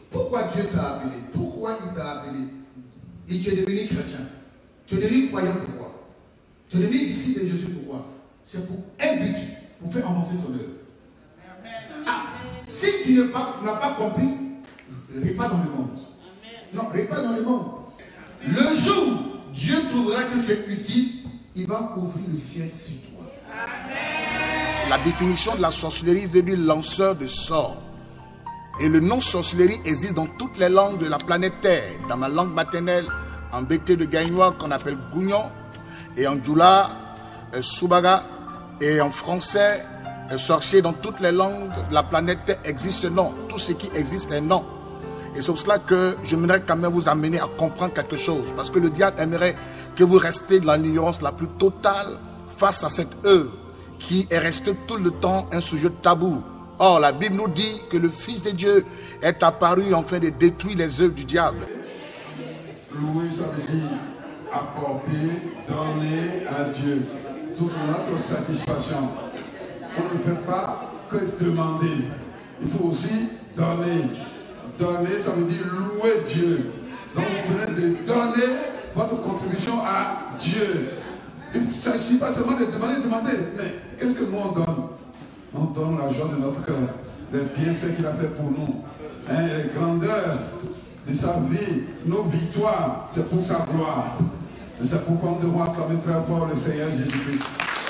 Pourquoi Dieu t'a appelé? Pourquoi il t'a appelé? Et tu es devenu chrétien. Tu es devenu croyant, pourquoi? Tu es devenu disciple de Jésus, pourquoi? C'est pour un but, pour faire avancer son œuvre. Ah, si tu n'as pas compris, répare dans le monde. Non, répare dans le monde. Le jour où Dieu trouvera que tu es utile, il va ouvrir le ciel sur toi. La définition de la sorcellerie veut dire lanceur de sorts. Et le nom sorcellerie existe dans toutes les langues de la planète Terre. Dans ma langue maternelle, en BT de Gaïnois qu'on appelle Gougnon, et en Djoula, Soubaga, et en français, sorcier. Dans toutes les langues de la planète Terre existe ce nom. Tout ce qui existe est un nom. Et c'est pour cela que j'aimerais quand même vous amener à comprendre quelque chose. Parce que le diable aimerait que vous restiez dans l'ignorance la plus totale face à cette œuvre qui est restée tout le temps un sujet tabou. Or, la Bible nous dit que le Fils de Dieu est apparu afin de détruire les œuvres du diable. Louer, ça veut dire apporter, donner à Dieu toute notre satisfaction. On ne fait pas que demander. Il faut aussi donner. Donner, ça veut dire louer Dieu. Donc vous venez de donner votre contribution à Dieu. Il ne s'agit pas seulement de demander. Mais qu'est-ce que nous on donne? On donne la joie de notre cœur, les bienfaits qu'il a fait pour nous, hein, les grandeurs de sa vie, nos victoires, c'est pour sa gloire. Et c'est pourquoi nous devons acclamer très fort le Seigneur Jésus-Christ.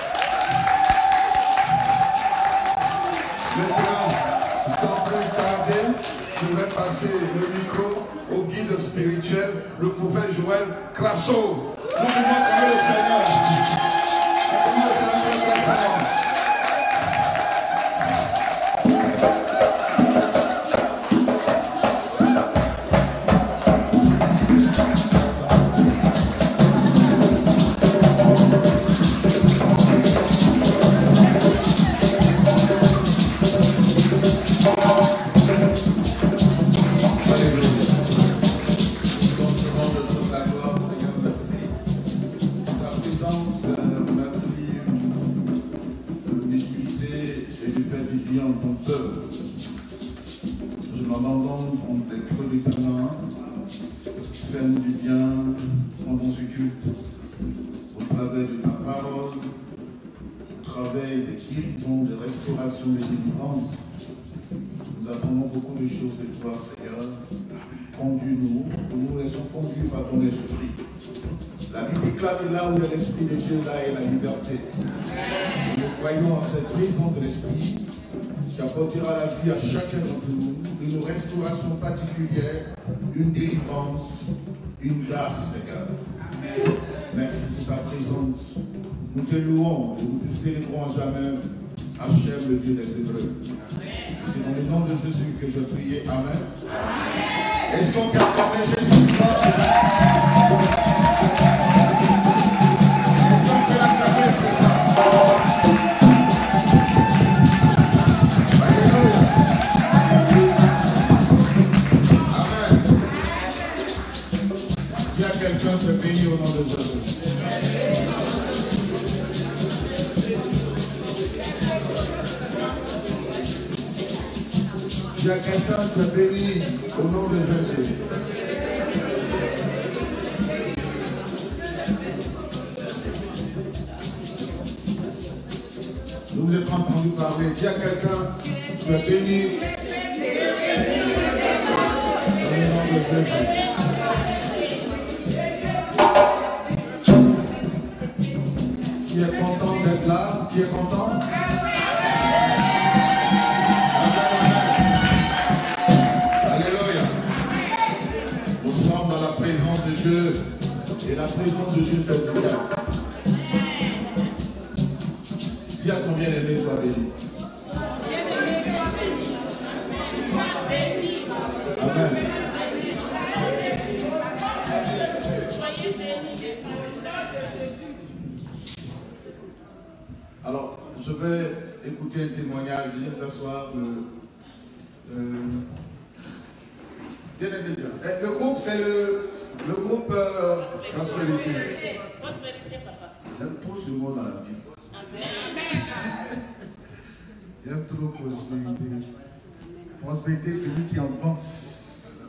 Maintenant, sans plus tarder, je vais passer le micro au guide spirituel, le prophète Joël Crasso. Nous devons acclamer le Seigneur. Nous attendons beaucoup de choses de toi, Seigneur. Conduis-nous, nous nous laissons conduire par ton esprit. La Bible déclare que là où il y a l'esprit de Dieu, là est la liberté. Nous croyons en cette présence de l'esprit qui apportera la vie à chacun d'entre nous, une restauration particulière, une délivrance, une grâce, Seigneur. Amen. Merci pour ta présence. Nous te louons et nous te célébrons à jamais. Hachem, le Dieu des Hébreux. C'est dans le nom de Jésus que je prie. Amen. Amen. Est-ce qu'on peut acclamer Jésus? Est-ce qu'on peut l'acclamer? Alléluia. Amen. Si y a quelqu'un, je bénis au nom de Jésus. Si y a quelqu'un, je bénis au nom de Jésus. Nous vous êtes entendu parler. Si y a quelqu'un, je bénis au nom de Jésus. Qui est content d'être là? Qui est content? Dieu, et la présence de Dieu fait du bien. Dis à combien aimé soit béni. Amen. Alors, je vais écouter un témoignage. Je viens de s'asseoir. Bien. Le groupe, c'est le groupe prospérité. J'aime trop ce mot dans la Bible. J'aime trop prospérité. Prospérité, c'est lui qui avance.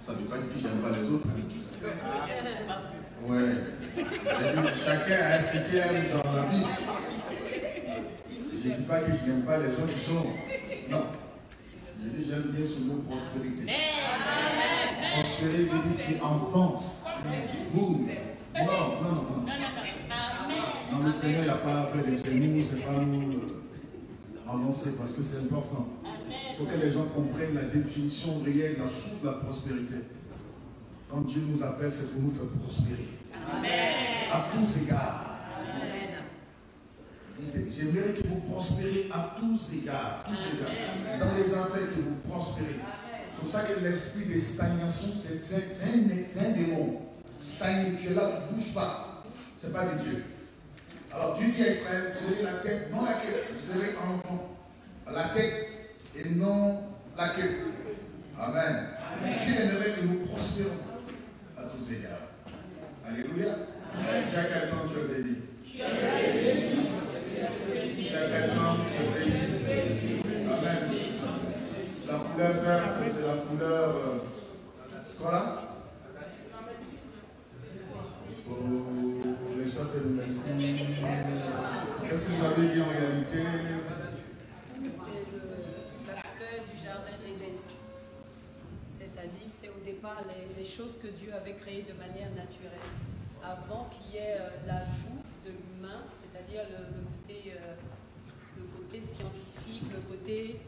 Ça ne veut pas dire que j'aime pas les autres. Ouais. Chacun a ce qu'il aime dans la vie. Je ne dis pas que je n'aime pas les gens qui sont. Non. Je dis j'aime bien ce mot prospérité. Prospérer veut dire que tu avances. Move. Non. Non, le Seigneur n'a pas fait des semours, c'est pas nous avancer parce que c'est important. Il faut que les gens comprennent la définition réelle, la source de la prospérité. Quand Dieu nous appelle, c'est pour nous faire prospérer. Amen. À tous égards. J'aimerais que vous prospérez à tous égards. Dans les affaires, que vous prospérez. C'est pour ça que l'esprit de stagnation, c'est un démon. Stagné, tu es là, tu ne bouges pas. Ce n'est pas de Dieu. Alors Dieu dit à Israël, vous serez la tête, non la queue. Vous serez en la tête et non la queue. Amen. Dieu aimerait que nous prospérons à tous égards. Alléluia. Dis à quelqu'un, tu es béni. Dis à quelqu'un, tu es béni. Amen. La couleur verte, c'est la couleur. C'est quoi là? Les soeurs de merci. Qu'est-ce que ça veut dire en réalité? C'est la couleur du jardin d'Éden. C'est-à-dire, c'est au départ les choses que Dieu avait créées de manière naturelle. Avant qu'il y ait l'ajout de l'humain, c'est-à-dire le côté scientifique, le côté...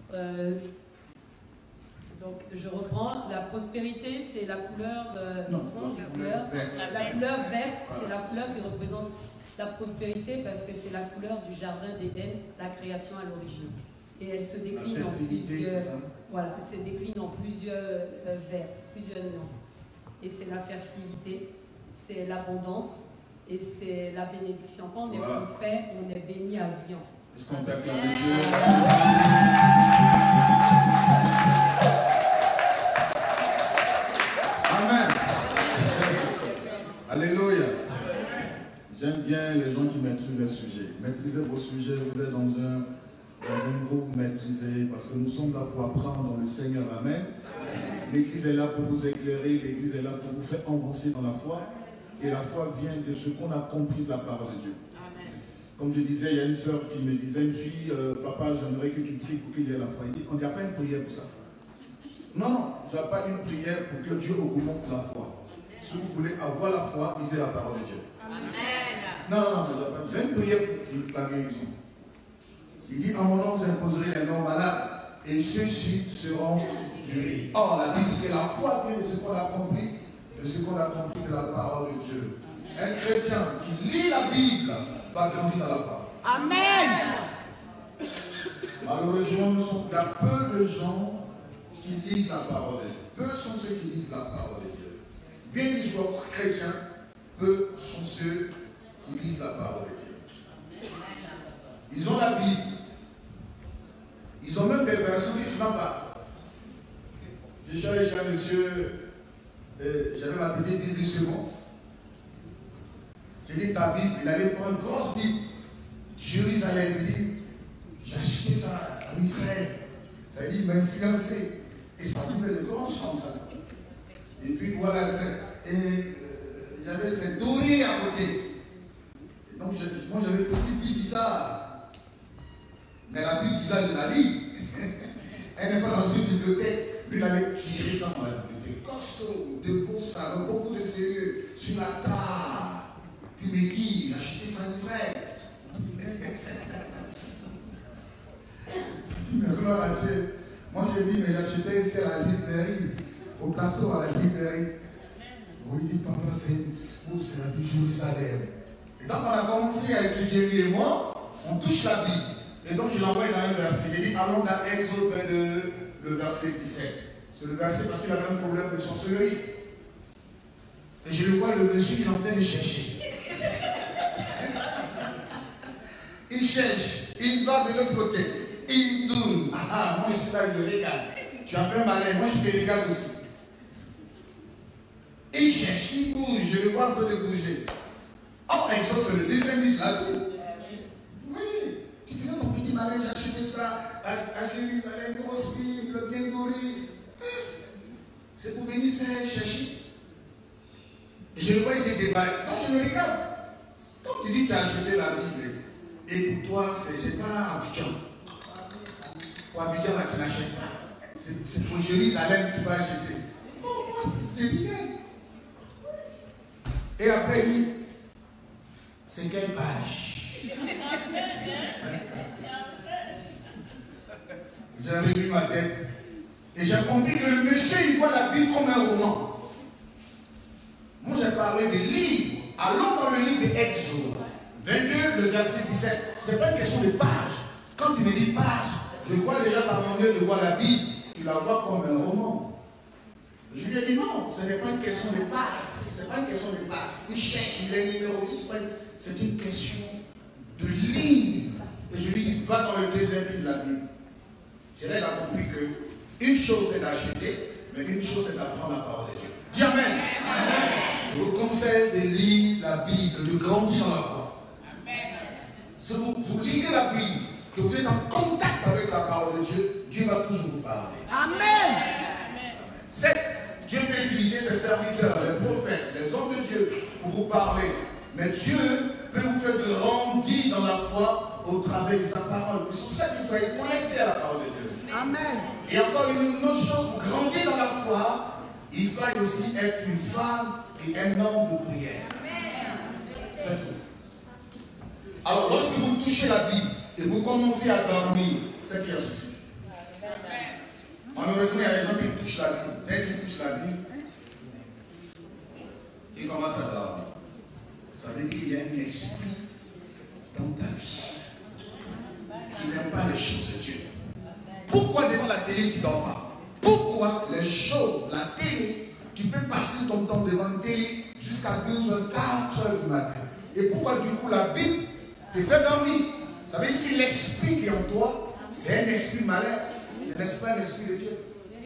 donc, je reprends. La prospérité, c'est la couleur verte. La couleur verte, c'est la couleur qui représente la prospérité parce que c'est la couleur du jardin d'Éden, la création à l'origine. Et elle se décline en plusieurs. Voilà, elle se décline en plusieurs verts, plusieurs nuances. Et c'est la fertilité, c'est l'abondance et c'est la bénédiction. Quand on est prospère, on est béni à vie en fait. Est-ce qu'on peut acclamer Dieu? Amen. Alléluia. J'aime bien les gens qui maîtrisent les sujets. Maîtrisez vos sujets, vous êtes dans un groupe maîtrisé, parce que nous sommes là pour apprendre dans le Seigneur. Amen. L'Église est là pour vous éclairer, l'Église est là pour vous faire avancer dans la foi. Et la foi vient de ce qu'on a compris de la parole de Dieu. Amen. Comme je disais, il y a une sœur qui me disait, une fille, papa, j'aimerais que tu pries pour qu'il y ait la foi. Il dit, on n'y a pas une prière pour ça. Non, il n'y a pas une prière pour que Dieu augmente la foi. Si vous voulez avoir la foi, lisez la parole de Dieu. Amen. Non, il y a une prière pour la guérison. Il dit, en mon nom, vous imposerez les noms malades, et ceux-ci seront guéris. Or, la Bible dit que la foi vient de ce qu'on a compris, de la parole de Dieu. Un chrétien qui lit la Bible va grandir dans la foi. Amen. Malheureusement, il y a peu de gens qui lisent la parole de Dieu. Peu sont ceux qui lisent la parole de Dieu. Bien qu'ils soient chrétiens, peu sont ceux qui lisent la parole de Dieu. Ils ont la Bible. Ils ont même des versions que tu n'as pas. Je suis allé chez un monsieur, j'avais ma petite Bible seconde. J'ai dit ta Bible, il allait prendre une grosse Bible. Jérusalem, il dit, j'ai acheté ça en Israël. Ça dit, il m'a influencé. Et ça Bible est grosse comme ça. Et puis voilà, j'avais cette dorée à côté. Et donc, moi j'avais une petite Bible bizarre. Mais la Bible bizarre, je la lis. Elle n'est pas dans une bibliothèque. Lui, il avait tiré ça dans la bibliothèque. Costaud, de beaux salons, beaucoup de sérieux, sur la table. Puis il me dit, j'ai acheté ça en Israël. Il dit, mais gloire à Dieu. Moi, je dis, mais j'ai acheté ici à la librairie, au plateau à la librairie. Oui, il dit, papa, c'est la Bible Jérusalem. Et donc, on a commencé à étudier, lui et moi, on touche la Bible. Et donc, je l'envoie dans un verset. Il dit, allons dans Exode 22, le verset 17. C'est le verset parce qu'il avait un problème de sorcellerie. Et je le vois, le monsieur, il est en train de chercher. Il cherche, il va de l'autre côté, il tourne. Ah, moi je suis là, je le regarde. Tu as fait malin, moi je te regarde aussi. Il cherche, il bouge, je le vois un peu de bouger. Oh, Exode, c'est le deuxième livre de la Bible. Oui, tu faisais ton petit malin, j'ai acheté ça à Jérusalem, grosse Bible, bien nourrie. C'est pour venir faire chercher. Et je le vois essayer de débattre. Quand je me regarde, quand tu dis que tu as acheté la Bible, et pour toi, c'est pas Abidjan. Pour Abidjan, là, tu n'achètes pas. C'est pour Jérusalem que tu vas acheter. Non, moi, je viens. Et après, il dit, c'est quelle page? J'avais lu ma tête. Et j'ai compris que le monsieur, il voit la Bible comme un roman. Moi, j'ai parlé des livres. Allons dans le livre d'Exode 22, le verset 17. Ce n'est pas une question de page. Quand tu me dis page, je vois déjà ta manière de voir la Bible. Tu la vois comme un roman. Je lui ai dit non, ce n'est pas une question de page. Ce n'est pas une question de page. Il cherche, il est numéro 10. C'est une question de livre. Et je lui ai dit, va dans le deuxième livre de la Bible. J'ai là compris que une chose c'est d'acheter, mais une chose c'est d'apprendre la parole de Dieu. Dis Amen. Amen. Je vous conseille de lire la Bible, de grandir dans la foi. Si vous lisez la Bible, que vous êtes en contact avec la parole de Dieu, Dieu va toujours vous parler. Amen. Certes, Dieu peut utiliser ses serviteurs, les prophètes, les hommes de Dieu pour vous parler. Mais Dieu peut vous faire grandir dans la foi au travers de sa parole. C'est pour ça qu'il faut être connecté à la parole de Dieu. Amen. Et encore une autre chose, pour grandir dans la foi, il va aussi être une femme et un homme de prière. C'est tout. Alors, lorsque vous touchez la Bible et vous commencez à dormir, c'est qu'il y a un souci. Malheureusement, il y a des gens qui touchent la Bible. Dès qu'ils touchent la Bible, ils commencent à dormir. Ça veut dire qu'il y a un esprit dans ta vie qui n'aime pas les choses de Dieu. Pourquoi devant la télé tu ne dors pas? Pourquoi les shows, la télé, tu peux passer ton temps devant la télé jusqu'à 2h, 4h du matin? Et pourquoi du coup la Bible te fait dormir? Ça veut dire que l'esprit qui est en toi, c'est un esprit malin. Ce n'est pas un esprit de Dieu.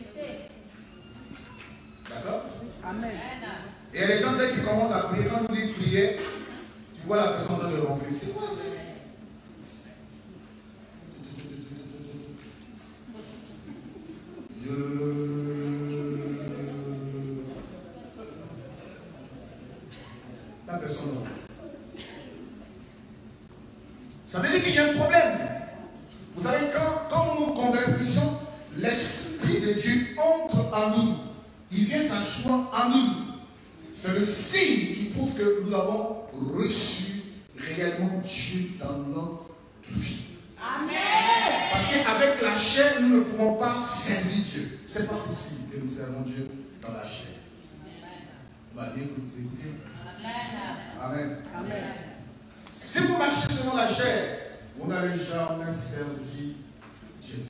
D'accord? Amen. Et les gens, dès qu'ils commencent à prier, quand vous dites prier, tu vois la personne dans le ronfler. C'est quoi ça? La personne ronfle. Ça veut dire qu'il y a un problème. Vous savez, quand nous nous convertissons, l'Esprit de Dieu entre en nous. Il vient s'asseoir en nous. C'est le signe qui prouve que nous avons reçu réellement Dieu dans notre vie. Amen. Parce qu'avec la chair, nous ne pouvons pas servir Dieu. Ce n'est pas possible que nous servons Dieu dans la chair. Bah, écoutez. Amen. Amen. Si vous marchez selon la chair, vous n'avez jamais servi Dieu.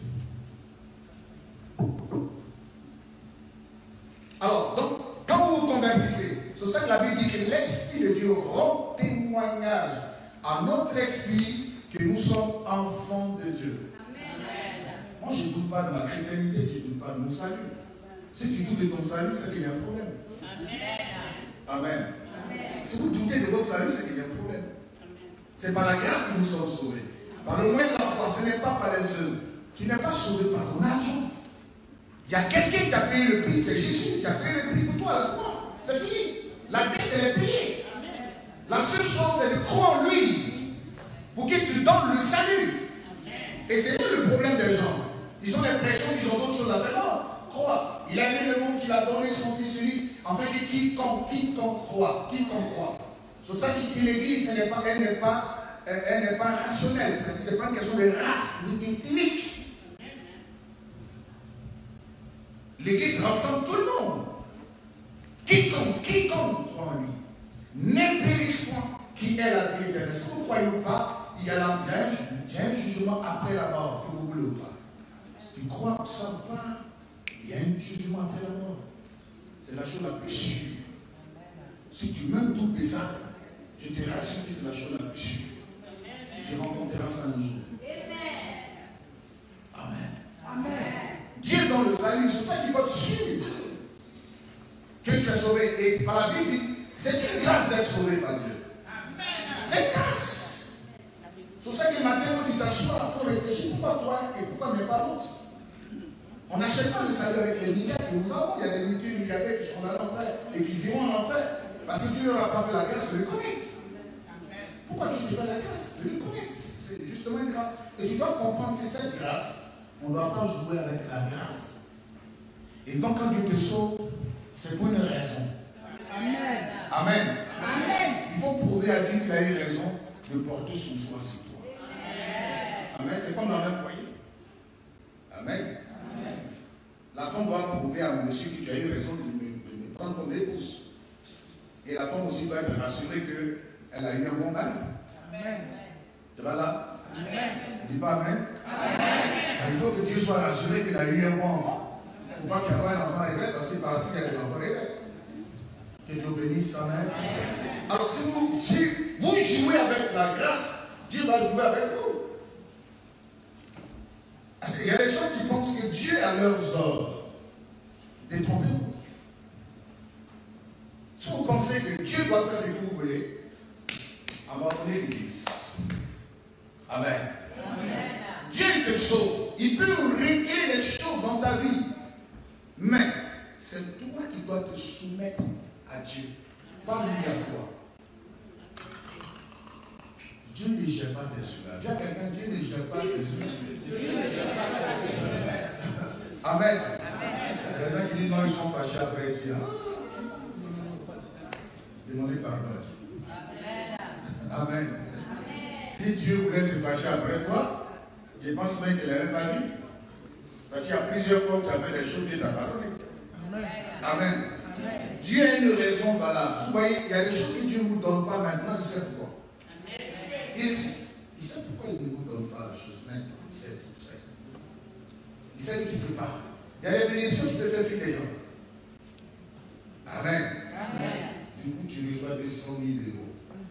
Alors, donc, quand vous vous convertissez, c'est ça que la Bible dit que l'Esprit de Dieu rend témoignage à notre esprit que nous sommes enfants de Dieu. Amen. Moi, je ne doute pas de ma chrétienté, je ne doute pas de mon salut. Si tu doutes de ton salut, c'est qu'il y a un problème. Amen. Amen. Si vous doutez de votre salut, c'est qu'il y a un problème. C'est par la grâce que nous sommes sauvés. Par le moyen de la foi, ce n'est pas par les œuvres. Tu n'es pas sauvé par ton argent. Il y a quelqu'un qui a payé le prix, que Jésus, qui a payé le prix pour toi à la croix. C'est fini. La dette, elle est payée. La seule chose, c'est de croire en lui pour qu'il te donne le salut. Et c'est là le problème des gens. Ils ont l'impression qu'ils ont d'autres choses à faire. Non, crois. Il a aimé le monde qu'il a donné son fils unique. En fait, quiconque croit. C'est ça que l'Église, elle n'est pas rationnelle. Ce n'est pas une question de race ni ethnique. L'Église rassemble tout le monde. Quiconque croit en lui ne périsse point, qui est la vie éternelle. Si vous ne croyez pas, il y a un jugement après la mort, que vous voulez ou pas. Tu crois que ça ou pas, il y a un jugement après la mort. C'est la chose la plus sûre. Si tu même doutes de ça, je te rassure que c'est la chose la plus sûre. Tu rencontreras ça un jour. Amen. Amen. Dieu dans le salut, c'est pour ça qu'il faut être sûr que tu es sauvé. Et par la Bible, c'est une grâce d'être sauvé par Dieu. C'est une grâce. C'est pour ça que le matin, quand tu t'assois, il faut réfléchir pourquoi toi et pourquoi mais pas l'autre. On n'achète pas le salut avec les milliards que nous avons. Il y a des multimilliardaires qui sont en enfer et qui iront en enfer. Parce que tu leur as pas fait la grâce de les connaître. Pourquoi tu te fais la grâce de les connaître? C'est justement une grâce. Et tu dois comprendre que cette grâce, on ne doit pas jouer avec la grâce. Et donc quand Dieu te sauve, c'est pour une raison. Amen. Amen. Amen. Il faut prouver à Dieu qu'il a eu raison de porter son choix sur toi. Amen. C'est comme dans un foyer. Amen. Amen. La femme doit prouver à monsieur que tu as eu raison de me prendre comme épouse. Et la femme aussi doit être rassurée qu'elle a eu un bon mari. Amen. Tu vas là? Amen. On ne dit pas Amen. Amen. Il faut que Dieu soit rassuré qu'il a eu un bon enfant. Il ne faut pas qu'il y ait un enfant rebelle parce que partout il y a des enfants rebelles. Que Dieu bénisse. Amen. Alors si vous jouez avec la grâce, Dieu va jouer avec vous. Parce qu'il y a des gens qui pensent que Dieu est à leurs ordres. Détrompez-vous. Si vous pensez que Dieu doit faire ce que vous voulez, abandonnez l'Église. Amen. Amen. Dieu te sauve. Il peut régler les choses dans ta vie. Mais c'est toi qui dois te soumettre à Dieu. Pas lui à toi. Dieu ne gère pas tes humains. Dis à quelqu'un, Dieu ne gère pas tes humains. Amen. Il y a des gens qui disent non, ils sont fâchés après. Dieu. Demandez pardon. Amen. Amen. Si Dieu voulait se fâcher après toi, je pense même qu'il n'aurait pas dit. Parce qu'il y a plusieurs fois où tu as fait des choses et tu as pardonné. Amen. Amen. Dieu a une raison valable. Vous voyez, il y a des choses que Dieu ne vous donne pas maintenant, il sait pourquoi. Il sait pourquoi il ne vous donne pas la chose maintenant. Il sait tout ça. Il sait qu'il ne peut pas. Il y a des bénédictions qui peuvent faire fuir les gens. Amen. Amen. Du coup, tu reçois 200 000 euros.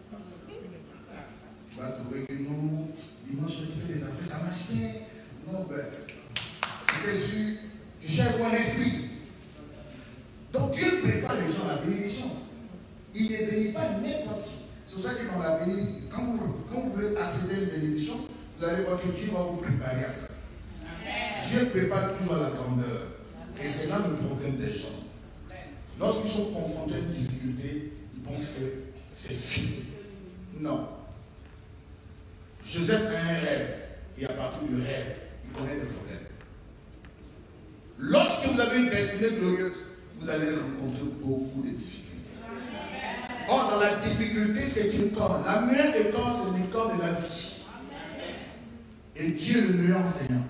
Tu vas trouver que non, dimanche, je fais des affaires, ça marche bien. Non, ben, j'étais sûr, tu cherches mon esprit. Donc Dieu prépare les gens à la bénédiction. Il ne bénit pas n'importe qui. C'est pour ça que dans la bénédiction, quand vous voulez accéder à une bénédiction, vous allez voir que Dieu va vous préparer à ça. Amen. Dieu prépare toujours à la grandeur. Amen. Et c'est là le problème des gens. Lorsqu'ils sont confrontés à une difficulté, ils pensent que c'est fini. Non. Joseph a un rêve. Et à partir du rêve, il connaît des problèmes. Lorsque vous avez une destinée glorieuse, vous allez rencontrer beaucoup de difficultés. Or, dans la difficulté, c'est une école. La meilleure école, c'est une école de la vie. Et Dieu est le meilleur enseignant.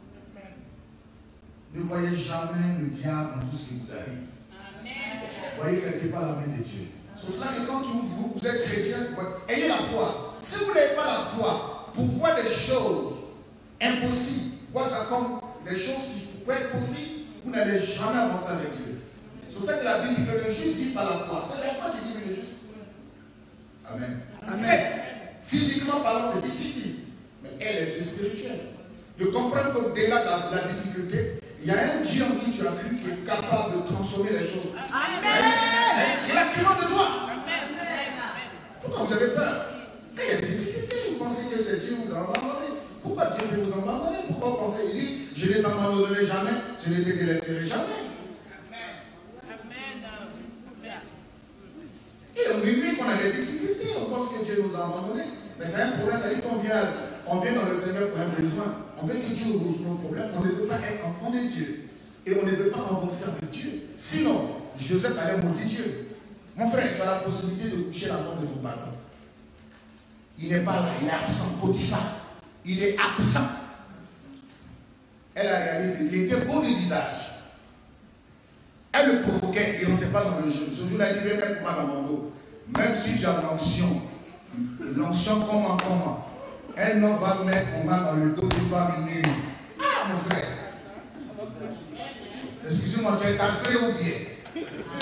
Ne voyez jamais le diable dans tout ce qui vous arrive. Voyez quelque part la main de Dieu. C'est pour ça que quand vous êtes chrétien, ayez la foi. Si vous n'avez pas la foi pour voir des choses impossibles, voir ça comme des choses qui peuvent être possibles, vous n'allez jamais avancer avec Dieu. C'est pour ça que la Bible dit que le juste vit par la foi. C'est la foi qui dit le juste. Amen. Amen. Physiquement parlant, c'est difficile, mais elle est spirituelle. De comprendre qu'au-delà de la difficulté, il y a un Dieu en qui tu as cru qui est capable de transformer les choses. Amen. Il a cru de toi. Amen. Pourquoi vous avez peur? Quand il y a des difficultés, vous pensez que c'est Dieu qui vous a abandonné. Pourquoi Dieu veut vous abandonner? Pourquoi vous pensez? Il dit, je ne t'abandonnerai jamais, je ne te délaisserai jamais. Et on dit qu'on a des difficultés, on pense que Dieu nous a abandonnés. Mais c'est un problème, ça dit qu'on vient dans le Seigneur pour un besoin. On veut que Dieu nous résolve nos problèmes. On ne veut pas être enfant de Dieu. Et on ne veut pas avancer avec Dieu. Sinon, Joseph allait monter Dieu. Mon frère, tu as la possibilité de coucher la femme de ton patron. Il n'est pas là, il est absent. Potiphar, il est absent. Elle a réalisé, il était beau de visage. Elle le provoquait, il ne rentait pas dans le jeu. Ce jour-là, il dit, mettre moi dans mon dos. Même si tu as l'onction comment elle n'en va mettre mon main dans le dos d'une femme nue. Ah, mon frère. Excusez-moi, tu es castré ou bien?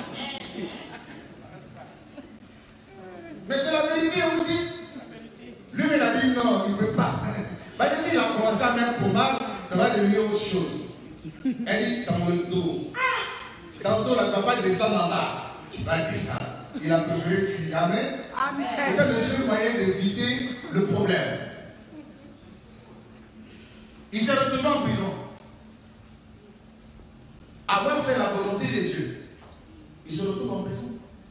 Mais c'est la vérité, on vous dit. Lui, il a dit non, il ne peut pas. Parce que s'il a commencé à mettre pour mal, ça va devenir autre chose. Elle dit dans le dos. Ah, dans le dos, la campagne descend en bas. Tu vas descendre. Il a préféré fuir. Amen. C'était le seul moyen d'éviter le problème. Il s'est retrouvé en prison. volonté de Dieu, il se retrouve en prison.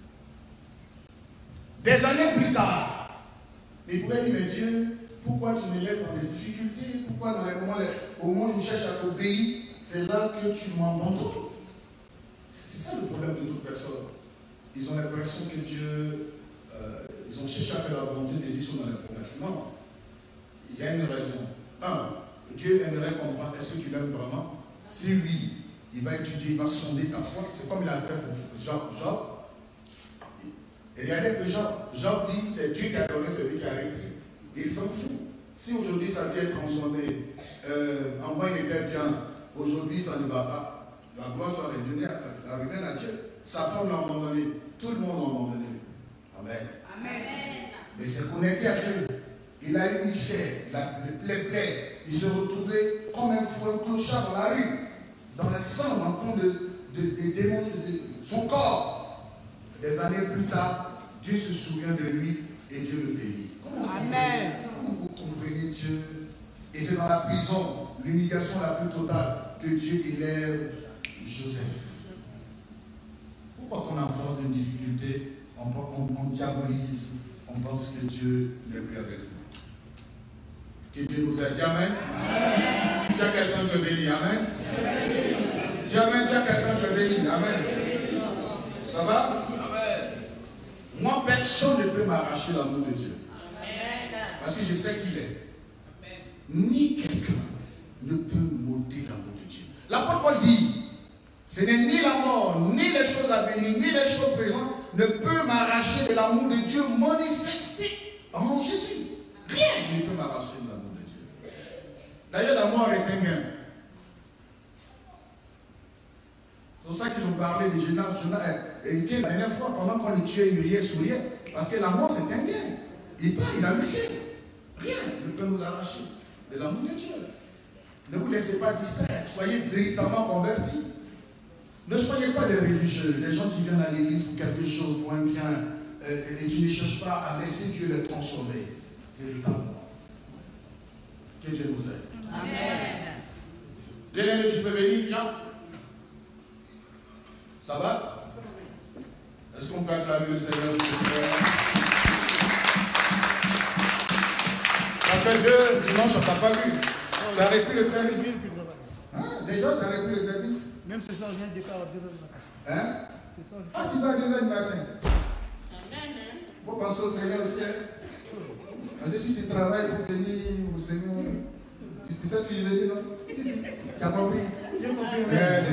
Des années plus tard, il pouvait dire, mais Dieu, pourquoi tu me laisses dans des difficultés? Pourquoi dans les moments au moment où je cherche à t'obéir, c'est là que tu m'abandonnes? C'est ça le problème de toute personne. Ils ont l'impression que Dieu, ils ont cherché à faire la volonté de Dieu sur dans les problèmes. Non, il y a une raison. Dieu aimerait comprendre, est-ce que tu l'aimes vraiment? Si oui, il va étudier, il va sonder ta foi. C'est comme il a fait pour Job. Et regardez que Job dit, c'est Dieu qui a donné celui qui a repris. Et il s'en fout. Si aujourd'hui sa vie est transformée, en moi il était bien, aujourd'hui ça ne va pas. La gloire soit revenue à Dieu. Sa femme l'a abandonné. Tout le monde l'a abandonné. Amen. Amen. Mais c'est connecté à Dieu. Il a eu l'ulcère, les plaies. Il se retrouvait comme un fou, un clochard dans la rue, dans le sang, en train de démontrer son corps. Des années plus tard, Dieu se souvient de lui et Dieu le bénit. Amen. Comment vous comprenez Dieu? Et c'est dans la prison, l'humiliation la plus totale, que Dieu élève Joseph. Pourquoi qu'on a en face d'une difficulté, on diabolise, on pense que Dieu n'est plus avec nous? Que Dieu nous aide. Amen. Dis à quelqu'un, je bénis. Amen. Dis Amen. Dis à quelqu'un, je bénis. Amen. Ça va? Moi, personne ne peut m'arracher l'amour de Dieu. Parce que je sais qu'il est. Ni quelqu'un ne peut m'ôter l'amour de Dieu. L'apôtre Paul dit, ce n'est ni la mort, ni les choses à venir, ni les choses présentes ne peut m'arracher de l'amour de Dieu manifesté en Jésus. Rien ne peut m'arracher de l'amour de Dieu. D'ailleurs, la mort est un gain. C'est pour ça que je parlais de Jonas. Et la dernière fois, pendant qu'on le tuait, il souriait. Parce que la mort, c'est un gain. Il part, il a le ciel. Rien ne peut nous arracher de l'amour de Dieu. Ne vous laissez pas distraire. Soyez véritablement convertis. Ne soyez pas des religieux, des gens qui viennent à l'église pour quelque chose, pour un bien, et qui ne cherchent pas à laisser Dieu les transformer véritablement. Que Dieu nous aide. Amen. Bien-aimé, tu peux venir, viens. Ça va? Est-ce qu'on peut acclamer le Seigneur? Ça fait 2 dimanches, on ne t'a pas vu. Tu as repris le service. Hein? Déjà, tu as repris le service? Même ce soir, je viens de départ à 2h du matin. Hein? Ce soir, Ah, tu vas à 2h du matin. Amen. Il faut penser au Seigneur aussi. Parce que si tu travailles pour venir au Seigneur, tu sais ce que je veux dire, non? Si. Tu as compris? J'ai compris.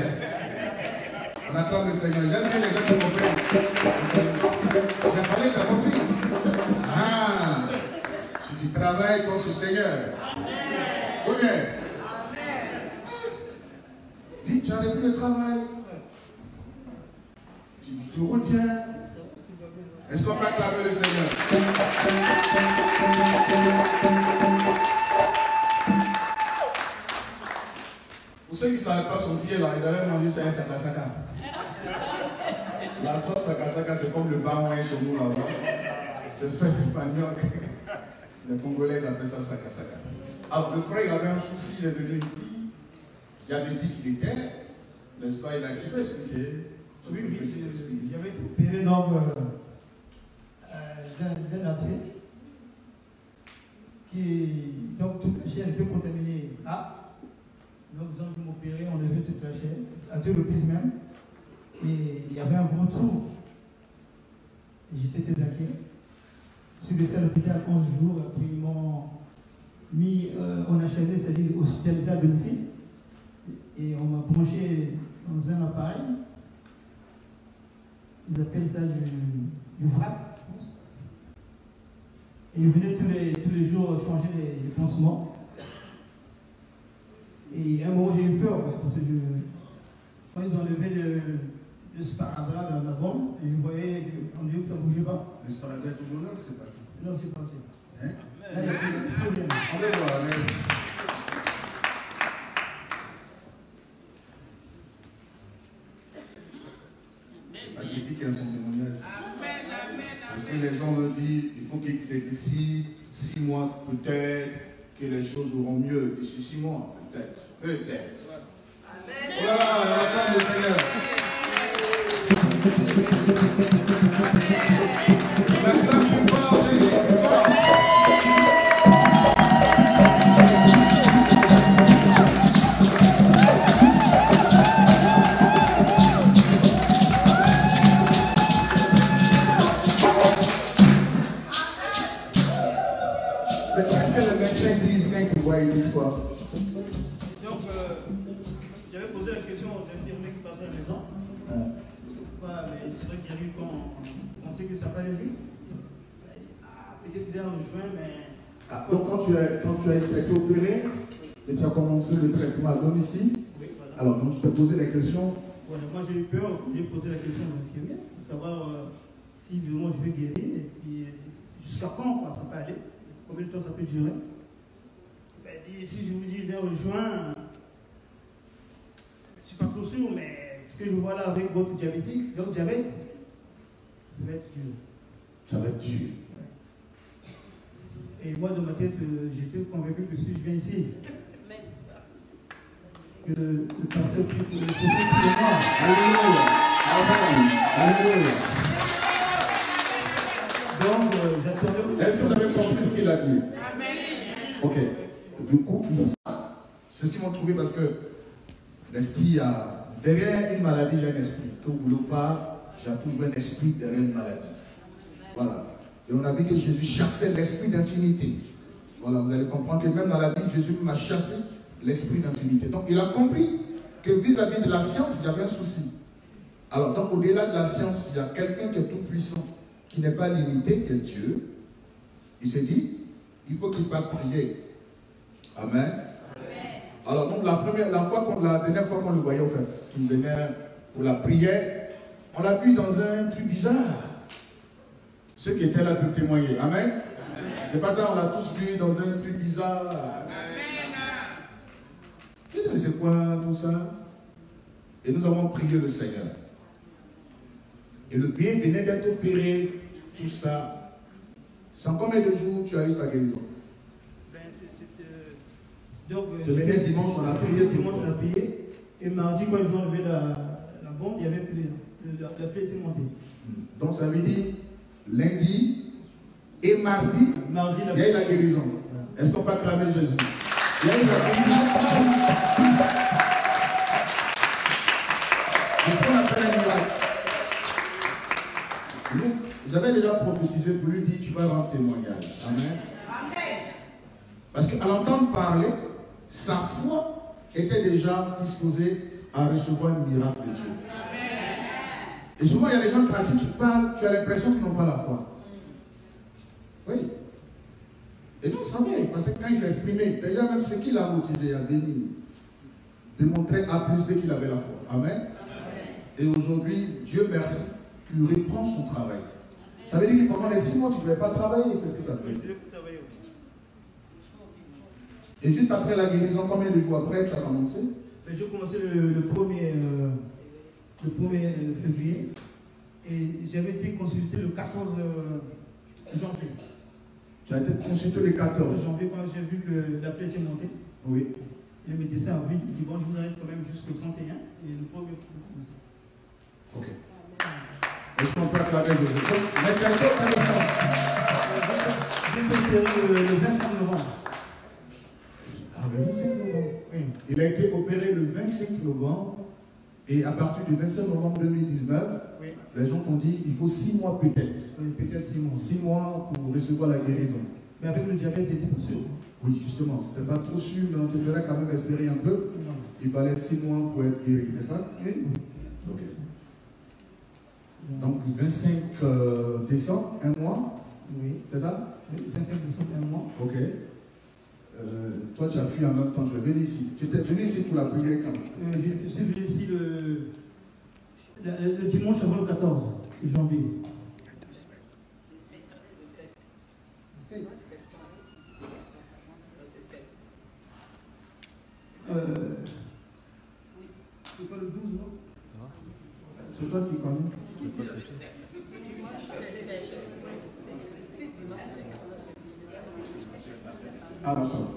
On attend le Seigneur. J'aime bien les gens qui comprennent. J'ai parlé, tu as compris? Ah! Si tu travailles, pense au Seigneur. Amen. Ou bien? Vite, tu as repris le travail. Tu reviens. Est-ce qu'on peut acclamer le Seigneur? Pour ceux qui ne savaient pas son pied là, ils avaient demandé c'est un sakasaka. La sauce sakasaka, c'est comme le bamouin chez nous là-bas. C'est fait de manioc. Les Congolais appellent ça sakasaka. Alors le frère, il avait un souci, il est venu ici. Diabétique il était, n'est-ce pas? Il a dit, tu peux expliquer? Oui, j'avais été opéré donc d'un abcès qui, donc toute la chair était contaminée. Donc ils ont dû m'opérer, on levait toute la chair, à 2 reprises même. Et il y avait un gros trou. Et j'étais très inquiet. Je suis resté à l'hôpital 11 jours, après ils m'ont mis en HLD, c'est-à-dire hospitalisé à domicile. Et on m'a branché dans un appareil. Ils appellent ça du VRAC. Et ils venaient tous les jours changer les pansements. Et à un moment, j'ai eu peur, parce que quand ils ont levé le sparadrap dans l'avant, et je voyais qu'on disait que ça ne bougeait pas. Le sparadrap est toujours là ou c'est parti? Non, c'est parti. Hein? Là, il y a plus de problème. On va voir. Magnétique a son témoignage. Parce que les gens me disent il faut que c'est d'ici 6 mois peut-être que les choses auront mieux. D'ici 6 mois, peut-être. Peut-être. Voilà, on attend le Seigneur. J'avais posé la question aux infirmiers qui passaient à la maison. Pourquoi les seraient guéris quand on sait que ça n'a pas les vues? Peut-être vers le juin, mais. Donc quand tu as été opéré et tu as commencé le traitement à domicile, oui, voilà. Alors donc je te posais la question. Voilà, moi j'ai eu peur, j'ai posé la question aux infirmiers pour savoir si vraiment je vais guérir et puis jusqu'à quand ça peut aller, combien de temps ça peut durer. Si je vous dis vers le juin, je ne suis pas trop sûr, mais ce que je vois là avec votre diabète, ça va être dur. Ça va être dur. Et moi, dans ma tête, j'étais convaincu que si je viens ici, que le pasteur prie pour moi. Alléluia. Alléluia. Donc, j'attendais. Est-ce que vous avez compris ce qu'il a dit? Amen. Ok. Du coup, c'est ce qu'ils m'ont trouvé parce que l'esprit a. Derrière une maladie, il y a un esprit. Que vous voulez pas, j'ai toujours un esprit derrière une maladie. Voilà. Et on a vu que Jésus chassait l'esprit d'infinité. Voilà, vous allez comprendre que même dans la Bible, Jésus m'a chassé l'esprit d'infinité. Donc il a compris que vis-à-vis de la science, il y avait un souci. Alors, donc au-delà de la science, il y a quelqu'un qui est tout puissant, qui n'est pas limité, qui est Dieu. Il s'est dit, il faut qu'il va prier. Amen. Alors, donc, la dernière fois qu'on le voyait, au fait, qu'il venait pour la prière, on l'a vu dans un truc bizarre. Ceux qui étaient là peuvent témoigner. Amen. C'est pas ça, on l'a tous vu dans un truc bizarre. Amen. C'est quoi tout ça? Et nous avons prié le Seigneur. Et le bien venait d'être opéré, tout ça. Sans combien de jours tu as eu ta guérison? Donc, dimanche, on a prié. Dimanche, on a prié. Et mardi, quand ils ont enlevé la bombe, il y avait plus. La plaie était montée. Donc, ça veut dire lundi et mardi, il y a eu la guérison. Est-ce qu'on peut acclamer Jésus? Il y a eu la guérison. C'est ce qu'on appelle un miracle. J'avais déjà prophétisé pour lui dire, tu vas rendre témoignage. Amen. Parce qu'à l'entendre parler, sa foi était déjà disposée à recevoir un miracle de Dieu. Et souvent, il y a des gens à qui tu parles, tu as l'impression qu'ils n'ont pas la foi. Oui. Et nous, on savait, parce que quand il s'exprimait, d'ailleurs, même ce qui l'a motivé à venir, démontrer à plus B qu'il avait la foi. Amen. Et aujourd'hui, Dieu merci, tu reprends son travail. Ça veut dire que pendant les 6 mois, tu ne devais pas travailler, c'est ce que ça veut dire. Et juste après la guérison, combien de jours après tu as commencé? J'ai commencé le 1er février et j'avais été consulté le 14 janvier. Tu as été consulté le 14 janvier quand j'ai vu que la plaie était montée. Oui. Le médecin a vu, il dit bon, je vous arrête quand même jusqu'au 31 et le 1er février. Ok. Est-ce qu'on peut acclamer Jésus? Mais quelque chose, ça j'ai été opéré le 25 novembre. Ah, le 25 novembre. Oui. Il a été opéré le 25 novembre et à partir du 25 novembre 2019, oui, les gens t'ont dit il faut 6 mois peut-être. Oui, peut-être 6 mois. 6 mois pour recevoir la guérison. Mais avec le diabète, c'était pas sûr. Oui, justement, c'était pas trop sûr, mais on te ferait quand même espérer un peu. Non. Il fallait 6 mois pour être guéri, n'est-ce pas? Oui. Ok. Donc, 25 décembre, un mois. Oui. C'est ça? Oui, 25 décembre, un mois. Ok. Toi, tu as fui en même temps, tu es venu ici. Tu étais venu ici pour la prière quand même? Je suis venu ici le dimanche avant le 14 janvier. C'est pas le 12, non? C'est toi qui connais? Ah d'accord.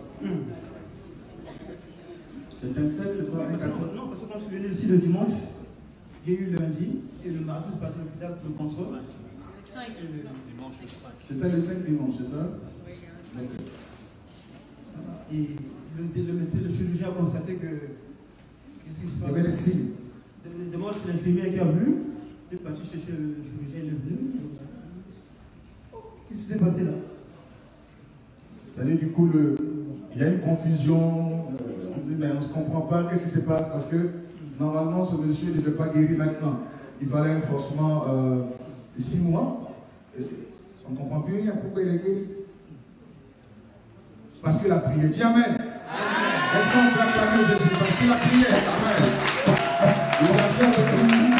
C'est un 7, c'est ça? Non, parce que quand je suis venu ici le dimanche, J'ai eu lundi et le mardi, je suis parti à l'hôpital pour le contrôle. Le 5. C'était le 5 dimanche, c'est ça? Oui, il y a un 5. Et le médecin, le chirurgien a constaté que. Qu'est-ce qui se passe? Il y avait des signes. D'abord, c'est l'infirmière qui a vu. Il est parti chercher le chirurgien, il est venu. Qu'est-ce qui s'est passé là? C'est-à-dire, du coup, il y a une confusion. On dit, mais on ne se comprend pas. Qu'est-ce qui se passe? Parce que normalement, ce monsieur ne devait pas guérir maintenant. Il fallait forcément 6 mois. On ne comprend plus rien. Pourquoi il est guéri? Parce qu'il a prié. Dis Amen. Est-ce qu'on peut acclamer Jésus? Parce qu'il a prié. Amen. Il a fait avec nous.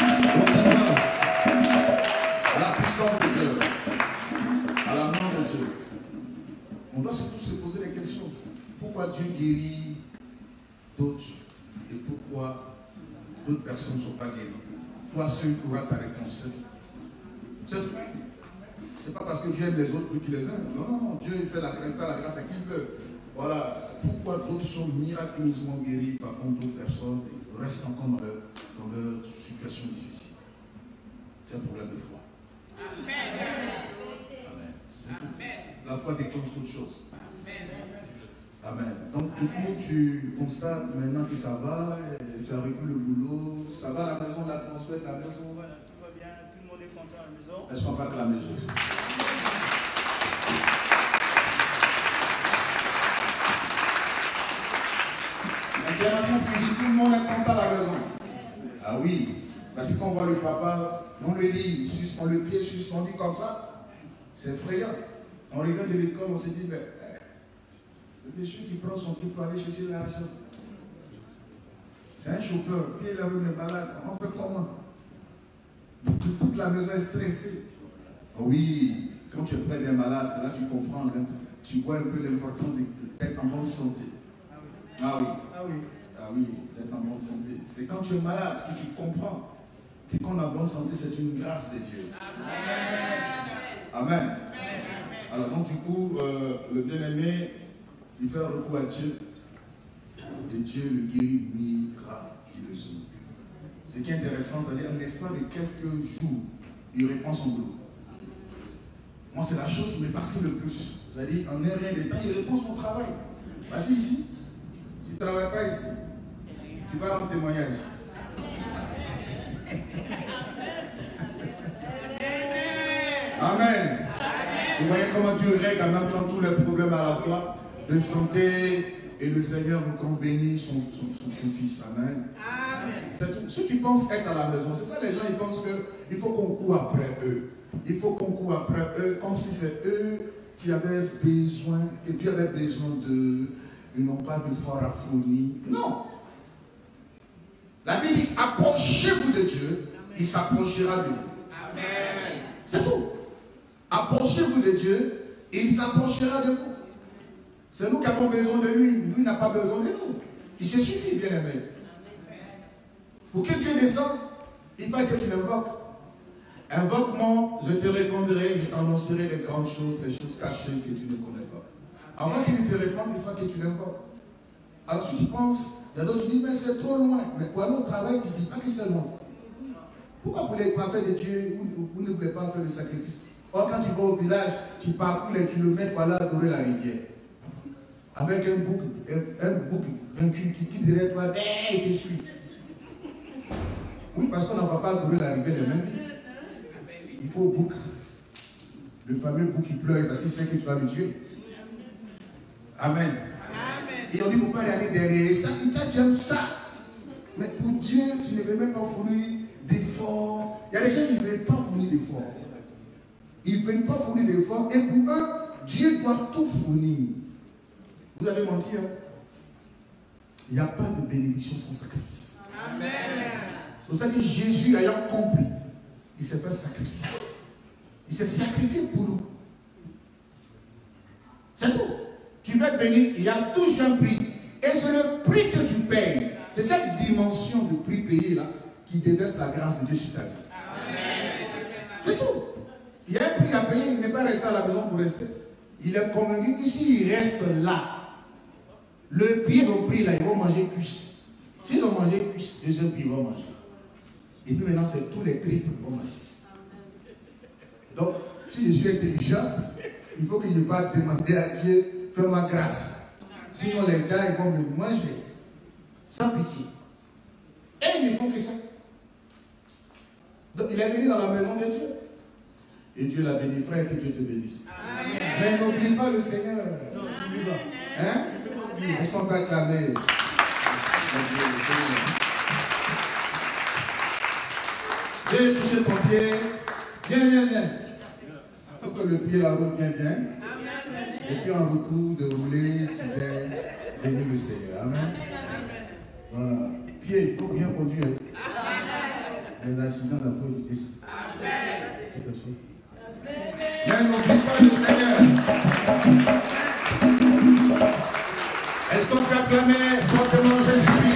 À la puissance de Dieu. À la main de Dieu. On doit surtout se poser des questions. Pourquoi Dieu guérit d'autres et pourquoi d'autres personnes ne sont pas guéries? Toi seul tu auras ta réponse. C'est tout. C'est pas parce que Dieu aime les autres que tu les aimes. Non, non, non. Dieu il fait la grâce à qui il veut. Voilà. Pourquoi d'autres sont miraculeusement guéris, par contre d'autres personnes restent encore dans leur situation difficile? C'est un problème de foi. Amen. Amen. C'est tout. La foi déclenche toute chose. Amen. Donc du coup, tu constates maintenant que ça va, tu as repris le boulot, ça va à la maison, l'atmosphère de la maison. Voilà, tout va bien, tout le monde est content à la maison. Est-ce qu'on peut acclamer Jésus? L'intéressant, c'est qu'il dit tout le monde est content à la maison. Ah oui, parce que quand on voit le papa, on le lit, suspend le pied, suspendu comme ça, c'est effrayant. On regarde de l'école, on se dit, ben, le monsieur qui prend son truc pour aller chercher l'argent. C'est un chauffeur, puis il a même malade, on fait comment? Toute la maison est stressée. Oui, quand tu es près d'un malade, c'est là que tu comprends, hein, tu vois un peu l'importance d'être en bonne santé. Ah oui. Ah oui. Ah oui, d'être en bonne santé. C'est quand tu es malade que tu comprends que quand on est en bonne santé, c'est une grâce de Dieu. Amen. Amen. Alors donc du coup, le bien-aimé, il fait recours à Dieu. Et Dieu le guérit miraculeusement. Ce qui est intéressant, c'est-à-dire en l'espace de quelques jours, il reprend son boulot. Moi, c'est la chose qui me fascine le plus. C'est-à-dire, en un rien de temps, il reprend son travail. Vas-y ici. Si tu ne travailles pas ici, tu vas rendre témoignage. Amen. Vous voyez comment Dieu règle en même temps tous les problèmes à la fois de santé, et le Seigneur encore bénit son fils. Amen. Amen. Ceux qui pensent être à la maison, c'est ça les gens, ils pensent qu'il faut qu'on court après eux. Il faut qu'on court après eux, comme si c'est eux qui avaient besoin, que Dieu avait besoin d'eux. Ils n'ont pas de fort à fournir. Non. La Bible dit, approchez-vous de Dieu, il s'approchera de vous. Amen. C'est tout. Approchez-vous de Dieu, et il s'approchera de vous. C'est nous qui avons besoin de lui. Lui, il n'a pas besoin de nous. Il se suffit, bien aimé. Pour que Dieu descende, il faut que tu l'invoques. Invoque-moi, je te répondrai, je t'annoncerai les grandes choses, les choses cachées que tu ne connais pas. Avant qu'il te réponde, il faut que tu l'invoques. Alors si tu penses, il y a d'autres qui disent, mais c'est trop loin. Mais quoi, au travail, tu ne dis pas que c'est loin. Pourquoi vous ne voulez pas faire de Dieu, vous ne voulez pas faire le sacrifice? Or, quand tu vas au village, tu parcours les kilomètres pour aller adorer la rivière. Avec un bouc vaincu qui dirait toi, il te suit. Oui, parce qu'on ne va pas adorer la rivière de même vite. Il faut bouc. Le fameux bouc qui pleure parce qu'il sait que tu vas le tuer. Amen. Amen. Et on dit, il ne faut pas y aller derrière. Tu aimes ça. Mais pour Dieu, tu ne veux même pas fournir d'efforts. Il y a des gens qui ne veulent pas fournir d'efforts. Ils ne veulent pas fournir d'efforts. Et pour eux, Dieu doit tout fournir. Vous avez menti, hein? Il n'y a pas de bénédiction sans sacrifice. Amen. C'est pour ça que Jésus, ayant compris, il s'est fait sacrifice. Il s'est sacrifié pour nous. C'est tout. Tu vas être béni, il y a toujours un prix. Et c'est le prix que tu payes. C'est cette dimension de prix payé là qui déverse la grâce de Dieu sur ta vie. C'est tout. Il y a un prix à payer, il n'est pas resté à la maison pour rester. Il est convaincu que s'il reste là, le pied ils ont pris là, ils vont manger cuisse. S'ils ont mangé cuisse, deuxième prix, ils vont manger. Et puis maintenant, c'est tous les tripes pour manger. Donc, si je suis intelligent, il faut que je ne pas demander à Dieu, fais-moi grâce. Sinon, les gens ils vont me manger. Sans pitié. Et ils ne font que ça. Donc, il est venu dans la maison de Dieu. Et Dieu l'a béni, frère, que Dieu te bénisse. Amen. Mais n'oublie pas le Seigneur. Non, n'oublie pas. Hein? Est-ce qu'on peut acclamer? Viens toucher ton pied. Viens. Il faut que le pied la roule bien. Et puis en retour de rouler, tu viens bénir le Seigneur. Amen. Voilà. Pied, il faut bien conduire. Les accidents, il faut éviter ça. Mais n'oublie pas le Seigneur. Est-ce qu'on peut acclamer fortement Jésus-Christ?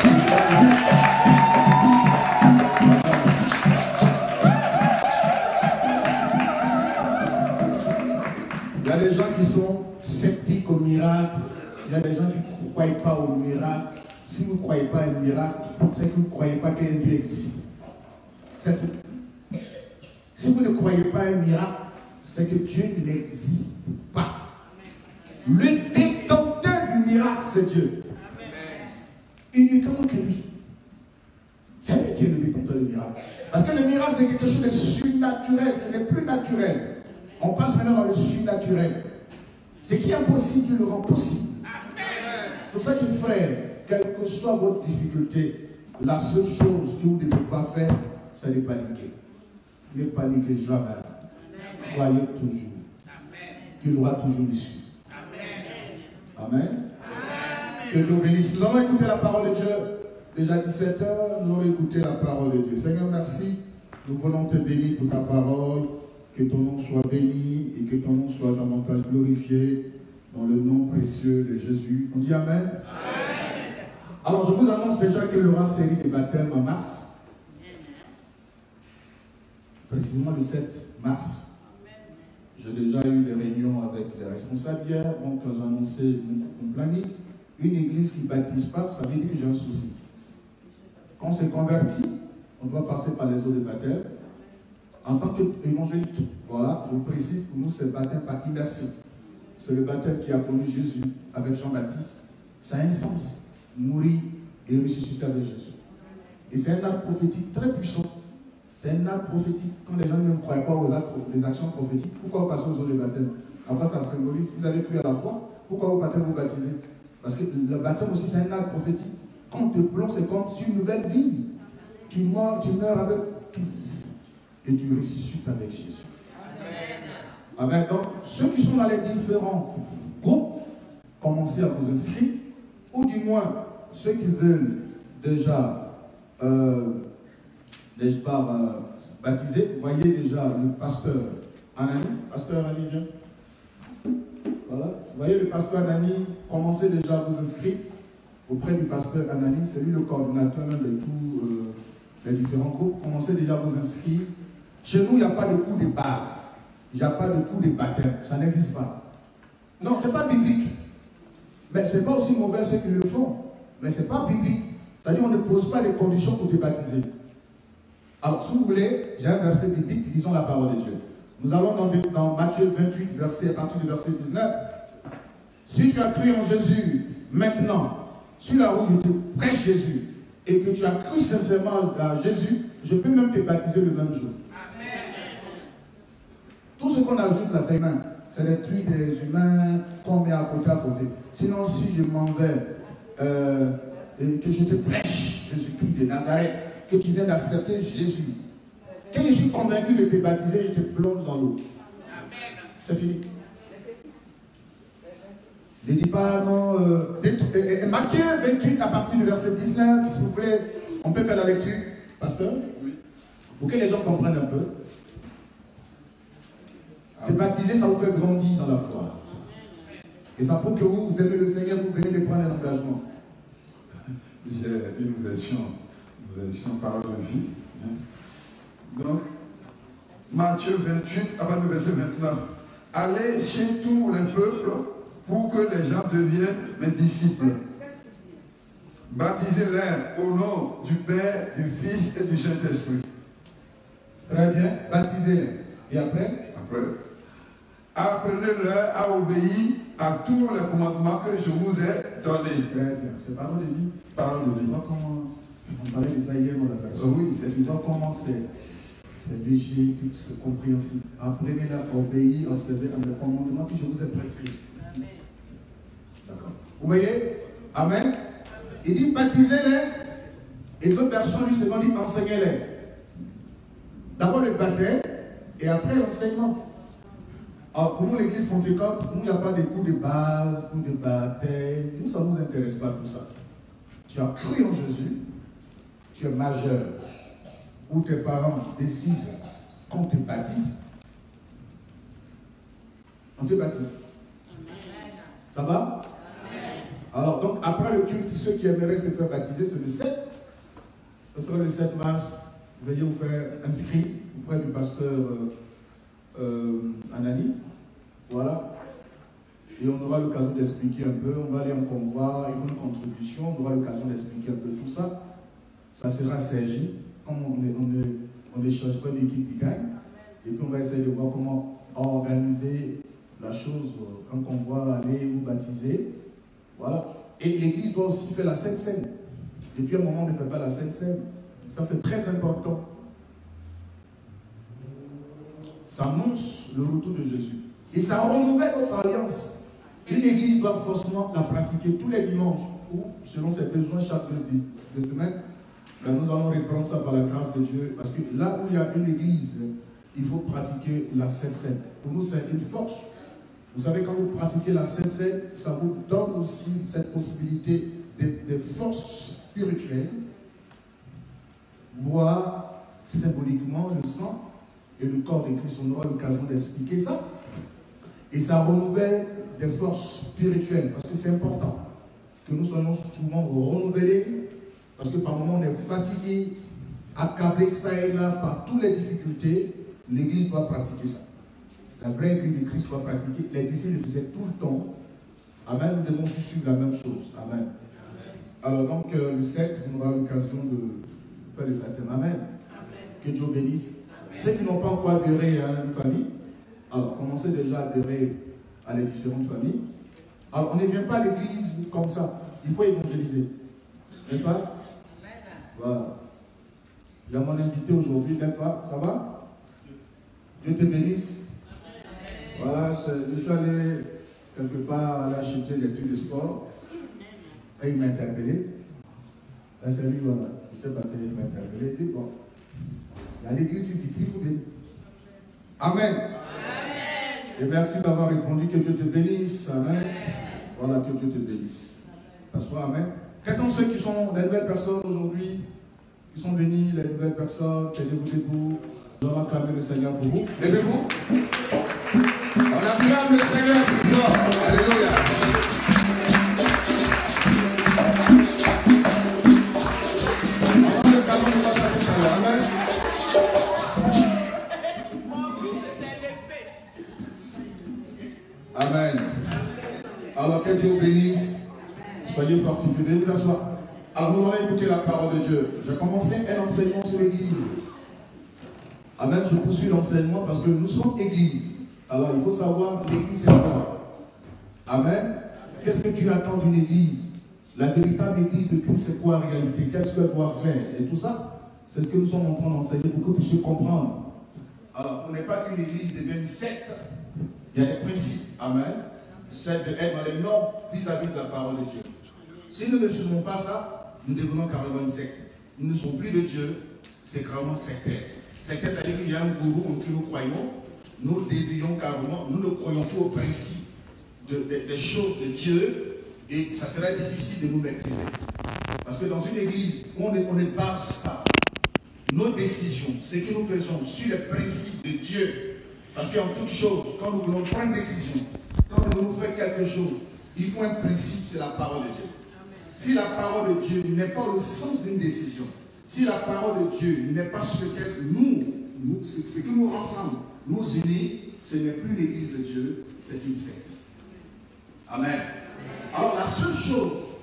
Il y a des gens qui sont sceptiques au miracle. Il y a des gens qui ne croient pas au miracle. Si vous ne croyez pas au miracle, c'est que vous ne croyez pas qu'un Dieu existe. C'est tout. Si vous ne croyez pas au miracle, c'est que Dieu n'existe pas. Le détenteur du miracle, c'est Dieu. Uniquement que lui. C'est lui qui est le détenteur du miracle. Parce que le miracle, c'est quelque chose de surnaturel. Ce n'est plus naturel. On passe maintenant dans le surnaturel. Ce qui est impossible, Dieu le rend possible. C'est pour ça que, frère, quelle que soit votre difficulté, la seule chose que vous ne devez pas faire, c'est de paniquer. Ne paniquez jamais. Croyez toujours. Qu'il aura toujours l'issue. Amen. Que Dieu bénisse. Nous allons écouter la parole de Dieu. Déjà 17h, nous allons écouter la parole de Dieu. Seigneur, merci. Nous voulons te bénir pour ta parole. Que ton nom soit béni et que ton nom soit davantage glorifié dans le nom précieux de Jésus. On dit Amen. Amen. Alors, je vous annonce déjà qu'il y aura une série de baptêmes en mars. Précisément le 7 mars. J'ai déjà eu des réunions avec les responsables hier, donc j'ai annoncé mon planning. Une église qui ne baptise pas, ça veut dire que j'ai un souci. Quand on s'est converti, on doit passer par les eaux de baptême. En tant qu'évangélique, voilà, je vous précise, pour nous, c'est le baptême par immersion. C'est le baptême qui a connu Jésus avec Jean-Baptiste. Ça a un sens, mourir et ressusciter avec Jésus. Et c'est un acte prophétique très puissant. C'est un acte prophétique. Quand les gens ne croient pas aux actions prophétiques, pourquoi vous passez aux eaux de baptême? Après, ça symbolise, vous avez cru à la foi, pourquoi vous partez vous baptiser? Parce que le baptême aussi, c'est un acte prophétique. Quand on te plonge, c'est comme sur une nouvelle vie. Tu meurs avec tout. Et tu ressuscites avec Jésus. Amen. Donc, ceux qui sont dans les différents groupes, commencez à vous inscrire, ou du moins, ceux qui veulent déjà, baptiser, vous voyez déjà le pasteur Anani. Pasteur Anani, viens. Voilà. Vous voyez le pasteur Anani, commencez déjà à vous inscrire auprès du pasteur Anani, c'est lui le coordinateur de tous les différents groupes. Commencez déjà à vous inscrire. Chez nous, il n'y a pas de cours de base. Il n'y a pas de cours de baptême. Ça n'existe pas. Non, ce n'est pas biblique. Mais ce n'est pas aussi mauvais ceux qui le font. Mais ce n'est pas biblique. C'est-à-dire qu'on ne pose pas les conditions pour te baptiser. Alors, si vous voulez, j'ai un verset biblique, disons la parole de Dieu. Nous allons dans Matthieu 28, à partir du verset 19. Si tu as cru en Jésus, maintenant, sur la route, je te prêche Jésus, et que tu as cru sincèrement à Jésus, je peux même te baptiser le même jour. Tout ce qu'on ajoute là, c'est humain. C'est des trucs des humains qu'on met à côté. Sinon, si je m'en vais, et que je te prêche Jésus-Christ de Nazareth, que tu viens d'accepter Jésus, que je suis convaincu de te baptiser, je te plonge dans l'eau. C'est fini. Ne dis pas non. Matthieu 28, à partir du verset 19, s'il vous plaît, on peut faire la lecture, pasteur? Oui. Pour que les gens comprennent un peu. Se baptiser, ça vous fait grandir dans la foi. Et ça prouve que vous aimez le Seigneur, vous venez de prendre un engagement. J'ai une version parole de vie. Donc, Matthieu 28, avant le verset 29. Allez chez tous les peuples pour que les gens deviennent mes disciples. Baptisez-les au nom du Père, du Fils et du Saint-Esprit. Très bien. Baptisez-les. Et après? Apprenez-leur à obéir à tous les commandements que je vous ai donnés. Très bien. C'est parole de vie. Parole de vie. On parlait de ça hier, mon aperçoit. Oui. Et tu dois commencer. C'est léger, c'est compréhensible. Apprenez-les à obéir, observer les commandements que je vous ai prescrits. D'accord. Vous voyez? Amen. Il dit baptisez-les. Et d'autres personnes lui second dit enseignez-les. D'abord le baptême et après l'enseignement. Alors pour nous l'église Pentecôte, nous il n'y a pas de cours de base, cours de baptême. Nous ça ne nous intéresse pas tout ça. Tu as cru en Jésus, tu es majeur, ou tes parents décident qu'on te baptise. On te baptise. Ça va? Alors donc après le culte, ceux qui aimeraient se faire baptiser, c'est le 7. Ce sera le 7 mars. Veuillez vous faire inscrire auprès du pasteur Anani. Voilà. Et on aura l'occasion d'expliquer un peu. On va aller en convoi, il faut une contribution. On aura l'occasion d'expliquer un peu tout ça. Ça sera Sergi. Comme on n'échange pas d'équipe qui gagne. Et puis on va essayer de voir comment organiser la chose. Un convoi, aller ou baptiser. Voilà. Et l'église doit aussi faire la Sainte Seine. Depuis un moment, on ne fait pas la Sainte Seine. Ça, c'est très important. Ça annonce le retour de Jésus. Et ça renouvelle notre alliance. Une église doit forcément la pratiquer tous les dimanches ou, selon ses besoins, chaque 2 semaines. Ben, nous allons reprendre ça par la grâce de Dieu. Parce que là où il y a une église, il faut pratiquer la Sainte Seine. Pour nous, c'est une force. Vous savez, quand vous pratiquez la Sainte Seine, ça vous donne aussi cette possibilité de force spirituelle. Boire symboliquement le sang et le corps de Christ. On aura l'occasion d'expliquer ça. Et ça renouvelle des forces spirituelles. Parce que c'est important que nous soyons souvent renouvelés. Parce que par moments on est fatigué, accablé ça et là par toutes les difficultés. L'église doit pratiquer ça. La vraie église de Christ doit pratiquer. Les disciples le faisaient tout le temps. Amen. Nous devons suivre la même chose. Amen. Alors donc le 7, on aura l'occasion de faire le baptême. Amen. Amen. Que Dieu bénisse. Amen. Ceux qui n'ont pas encore adhéré à une famille, alors commencez déjà à adhérer à les différentes familles. Alors on ne vient pas à l'église comme ça. Il faut évangéliser. N'est-ce pas? Amen. Voilà. J'ai mon invité aujourd'hui, Delpha. Ça va? Dieu te bénisse. Amen. Voilà, je suis allé quelque part aller acheter des trucs de sport. Et il m'a interpellé. Là, c'est lui, voilà. Je sais pas, il m'a interpellé. Il dit, bon, il y a l'église, il faut bénir. Amen. Amen. Et merci d'avoir répondu. Que Dieu te bénisse. Amen. Amen. Voilà, que Dieu te bénisse. T'assois, amen. Quels sont ceux qui sont les nouvelles personnes aujourd'hui, qui sont venus, les nouvelles personnes? Tenez-vous debout. Nous allons acclamer le Seigneur pour vous. Levez-vous. On acclame le Seigneur plus fort. Alléluia. Amen. Alors que Dieu bénisse. Soyez fortifiés. Venez vous asseoir. Alors nous allons écouter la parole de Dieu. Je commençais un enseignement sur l'église. Amen. Je poursuis l'enseignement parce que nous sommes église. Alors il faut savoir l'église c'est quoi. Amen. Qu'est-ce que tu attends d'une église? La véritable église de Christ c'est quoi en réalité? Qu'est-ce qu'elle doit faire? Et tout ça, c'est ce que nous sommes en train d'enseigner pour que vous puissiez comprendre. Alors on n'est pas qu'une église de même secte. Il y a des principes. Amen. C'est d'être dans les normes vis-à-vis de la parole de Dieu. Si nous ne suivons pas ça, nous devenons carrément une secte. Nous ne sommes plus de Dieu, c'est carrément sectaire. Sectaire, c'est-à-dire qu'il y a un gourou en qui nous croyons, nous dévions carrément, nous ne croyons plus au principe des choses de Dieu et ça serait difficile de nous maîtriser. Parce que dans une église, on ne base pas nos décisions, ce que nous faisons sur les principes de Dieu. Parce qu'en toute chose, quand nous voulons prendre une décision, quand nous voulons faire quelque chose, il faut un principe, c'est la parole de Dieu. Si la parole de Dieu n'est pas le sens d'une décision, si la parole de Dieu n'est pas ce que ce qui nous rassemble, nous unit, ce n'est plus l'église de Dieu, c'est une secte. Amen. Alors la seule chose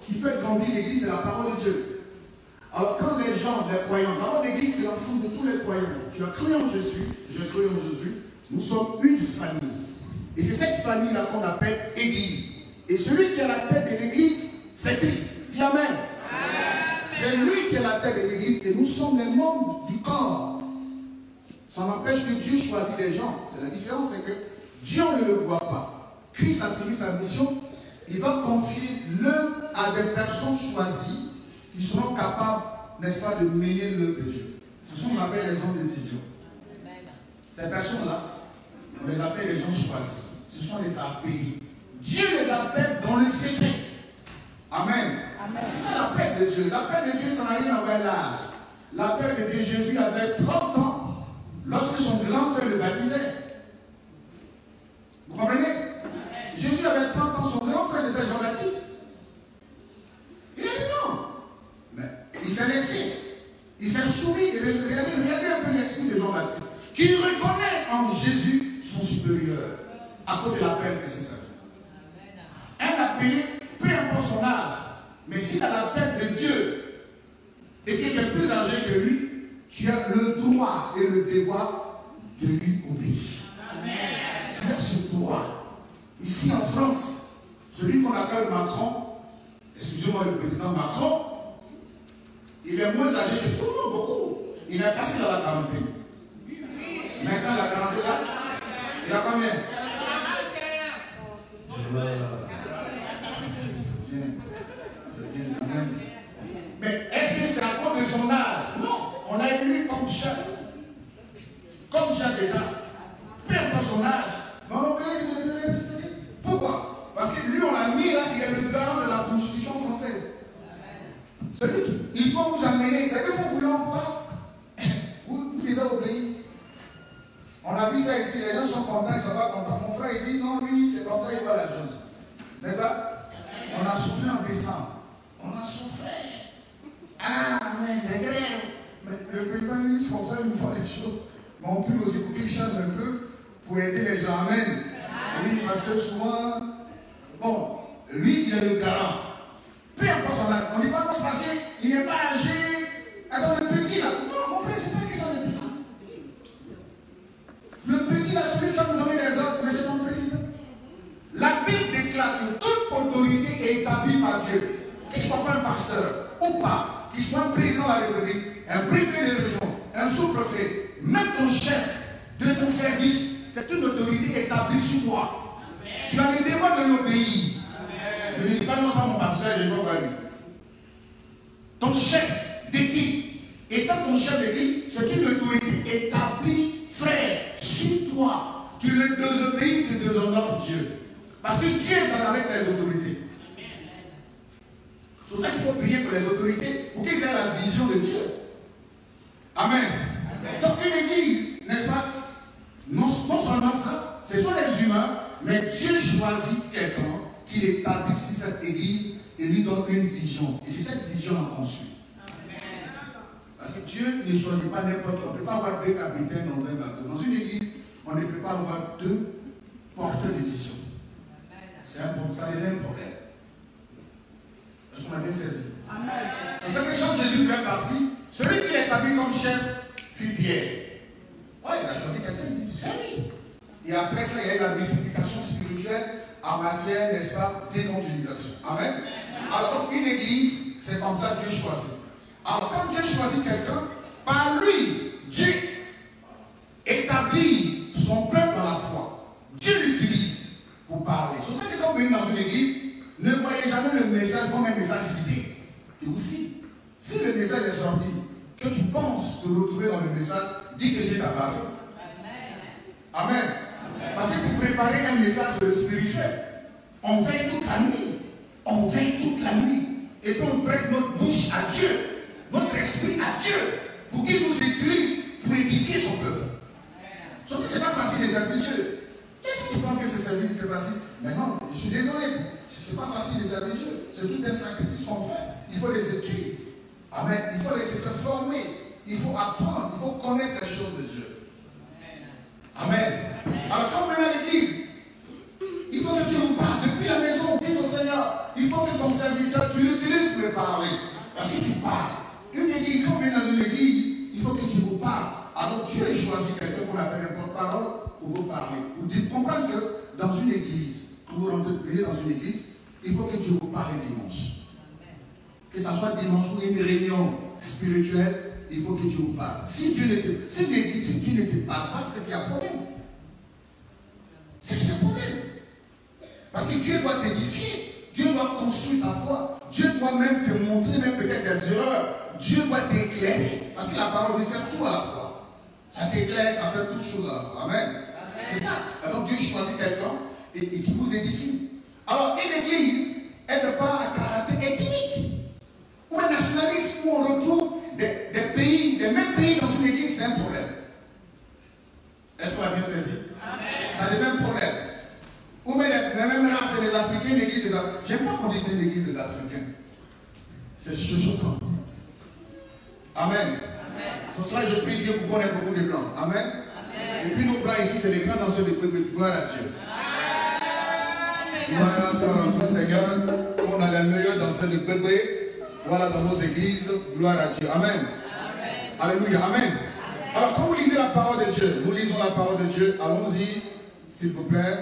qui fait grandir l'église, c'est la parole de Dieu. Alors quand les gens, les croyants, d'abord l'église, c'est l'ensemble de tous les croyants. Tu as cru en Jésus, j'ai cru en Jésus, nous sommes une famille. Et c'est cette famille-là qu'on appelle église. Et celui qui est à la tête de l'église, c'est Christ. Dis Amen. C'est lui qui est à la tête de l'église et nous sommes les membres du corps. Ça n'empêche que Dieu choisit les gens. C'est la différence, c'est que Dieu, on ne le voit pas. Christ a fini sa mission. Il va confier l'œuvre à des personnes choisies qui seront capables, n'est-ce pas, de mener l'œuvre de Dieu. Ce sont ce qu'on appelle les hommes de vision. Ces personnes-là, on les appelle les gens choisis. Ce sont les appelés. Dieu les appelle dans le secret. Amen. C'est ça l'appel de Dieu. L'appel de Dieu, ça n'a rien à voir l'âge. L'appel de Dieu, Jésus avait 30 ans lorsque son grand frère le baptisait. Vous comprenez? Jésus avait 30 ans, son grand frère c'était Jean-Baptiste. Il a dit non. Mais il s'est laissé. Il s'est soumis. Regardez un peu l'esprit de Jean-Baptiste. Qui reconnaît en Jésus son supérieur. À cause de l'appel que c'est ça. Un appelé, peu importe son âge. Mais si tu as l'appel de Dieu et qu'il est plus âgé que lui, tu as le droit et le devoir de lui obéir. Tu as ce droit. Ici en France, celui qu'on appelle Macron, excusez-moi le président Macron, il est moins âgé que tout le monde, beaucoup. Il est passé dans la quarantaine. Maintenant la quarantaine là, il a combien? Mais est-ce que c'est à cause de son âge? Non, on a élu comme chef d'État. Peu importe son âge, mais on a obligé de le respecter. Pourquoi? Parce que lui, on l'a mis là, il est le garant de la Constitution française. Celui qui, il doit vous amener, c'est que vous voulez pas, vous devez obéir. On a vu ça ici, les gens sont contents, ils ne sont pas contents. Mon frère, il dit non, lui, c'est comme ça, il voit la chose. N'est-ce pas? On a souffert en décembre. On a souffert. Ah, mais les grèves. Mais le président, lui, c'est comme ça, il nous voit les choses. Mais on peut aussi pour qu'il change un peu pour aider les gens. Amen. Oui, parce que souvent, bon, lui, il est le garant. Peu importe son âge. On dit pas parce qu'il n'est pas âgé. Attends, le petit là. Non, mon frère, c'est pas une question de petit. Le petit là, celui qui va nous donner les ordres, mais c'est ton président. La Bible déclare que toute autorité est établie par Dieu. Qu'il ne soit pas un pasteur ou pas, qu'il soit un président de la République, un préfet de région, un sous-préfet, même ton chef de ton service, c'est une autorité établie sur toi. Amen. Tu as le devoir de l'obéir. Ne dis pas non, c'est mon pasteur, je vais voir lui. Ton chef d'équipe, étant ton chef d'équipe, c'est une autorité établie, frère, sur toi. Tu le désobéis, tu déshonores Dieu. Parce que Dieu est avec les autorités. C'est pour ça qu'il faut prier pour les autorités, pour qu'ils aient la vision de Dieu. Amen. Donc une église, n'est-ce pas? Non seulement ça, ce sont les humains, mais Dieu choisit quelqu'un qui établisse cette église et lui donne une vision. Et c'est cette vision qu'on conçue. Parce que Dieu ne choisit pas n'importe quoi. On ne peut pas avoir deux capitaines dans un bateau. Dans une église, on ne peut pas avoir deux porteurs de vision. Ça devient un problème. Est-ce qu'on a bien saisi? C'est pour ça que quand Jésus est parti, celui qui est établi comme chef fut Pierre. Oh, il a choisi quelqu'un qui dit c'est lui. Et après ça, il y a eu la multiplication spirituelle en matière, n'est-ce pas, d'évangélisation. Amen. Alors, une église, c'est comme ça que Dieu choisit. Alors, quand Dieu choisit quelqu'un, par lui, Dieu établit son peuple dans la foi. Dieu l'utilise pour parler. C'est pour ça que quand vous venez dans une église, ne voyez jamais le message comme un message ciblé. Et aussi, si le message est sorti, que tu penses te retrouver dans le message, dis que Dieu t'a parlé. Amen. Amen. Parce que pour préparer un message spirituel, on veille toute la nuit. On veille toute la nuit. Et puis on prête notre bouche à Dieu, notre esprit à Dieu, pour qu'il nous utilise pour édifier son peuple. Sauf que ce n'est pas facile de servir Dieu. Est-ce que tu penses que c'est servir, c'est facile? Mais non, je suis désolé. Ce n'est pas facile de servir Dieu. C'est tout un sacrifice qu'on fait. Il faut les études. Amen. Il faut les faire former. Il faut apprendre. Il faut connaître les choses de Dieu. Amen. Alors quand on est à l'église, il faut que Dieu nous parle depuis la maison. Dis au Seigneur, il faut que ton serviteur, tu l'utilises Dieu choisit quelqu'un qu'on appelle un porte-parole pour vous parler, vous dites, comprendre que dans une église, quand vous rentrez dans une église, il faut que Dieu vous parle dimanche. Que ce soit dimanche ou une réunion spirituelle, il faut que Dieu vous parle. Si Dieu ne te parle pas, c'est qu'il y a problème. C'est qu'il y a problème. Parce que Dieu doit t'édifier. Dieu doit construire ta foi. Dieu doit même te montrer même peut-être des erreurs. Dieu doit t'éclairer. Parce que la parole veut faire tout à la fois. Ça t'éclaire, ça fait toutes choses à la fois. Amen. C'est ça. Alors Dieu choisit quelqu'un et qui vous édifie. Alors une église, elle n'a pas un caractère ethnique. Ou un nationalisme où on retrouve des pays, des mêmes pays dans une église, c'est un problème. Est-ce qu'on a bien saisi? Ça devient un problème. Ou même la même race, c'est les Africains, l'église des Africains. J'aime pas qu'on dise l'église des Africains. C'est choquant. Amen. C'est pour ça que je prie Dieu pour qu'on ait beaucoup de blancs. Amen. Et puis nos blancs ici, c'est les grands danseurs de bébé. Gloire à Dieu. Gloire à notre Seigneur. On a les meilleurs danseurs de bébé. Voilà dans nos églises. Gloire à Dieu. Amen. Alléluia. Amen. Alors quand vous lisez la parole de Dieu, nous lisons la parole de Dieu. Allons-y, s'il vous plaît.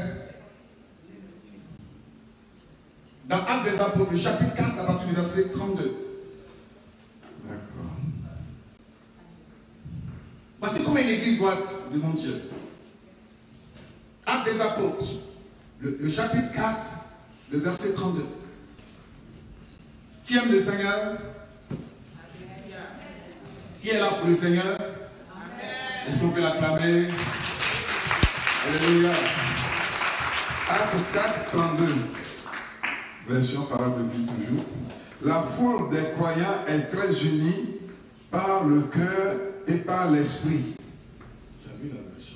Dans Actes des Apôtres, chapitre 4, à partir du verset 32. D'accord. Voici comment une église doit être devant Dieu. Actes des Apôtres, le chapitre 4, le verset 32. Qui aime le Seigneur? Qui est là pour le Seigneur? Est-ce qu'on peut l'acclamer? Alléluia. Acte 4, 32. Version parole de vie toujours. La foule des croyants est très unie par le cœur et par l'esprit. Tu as vu la version?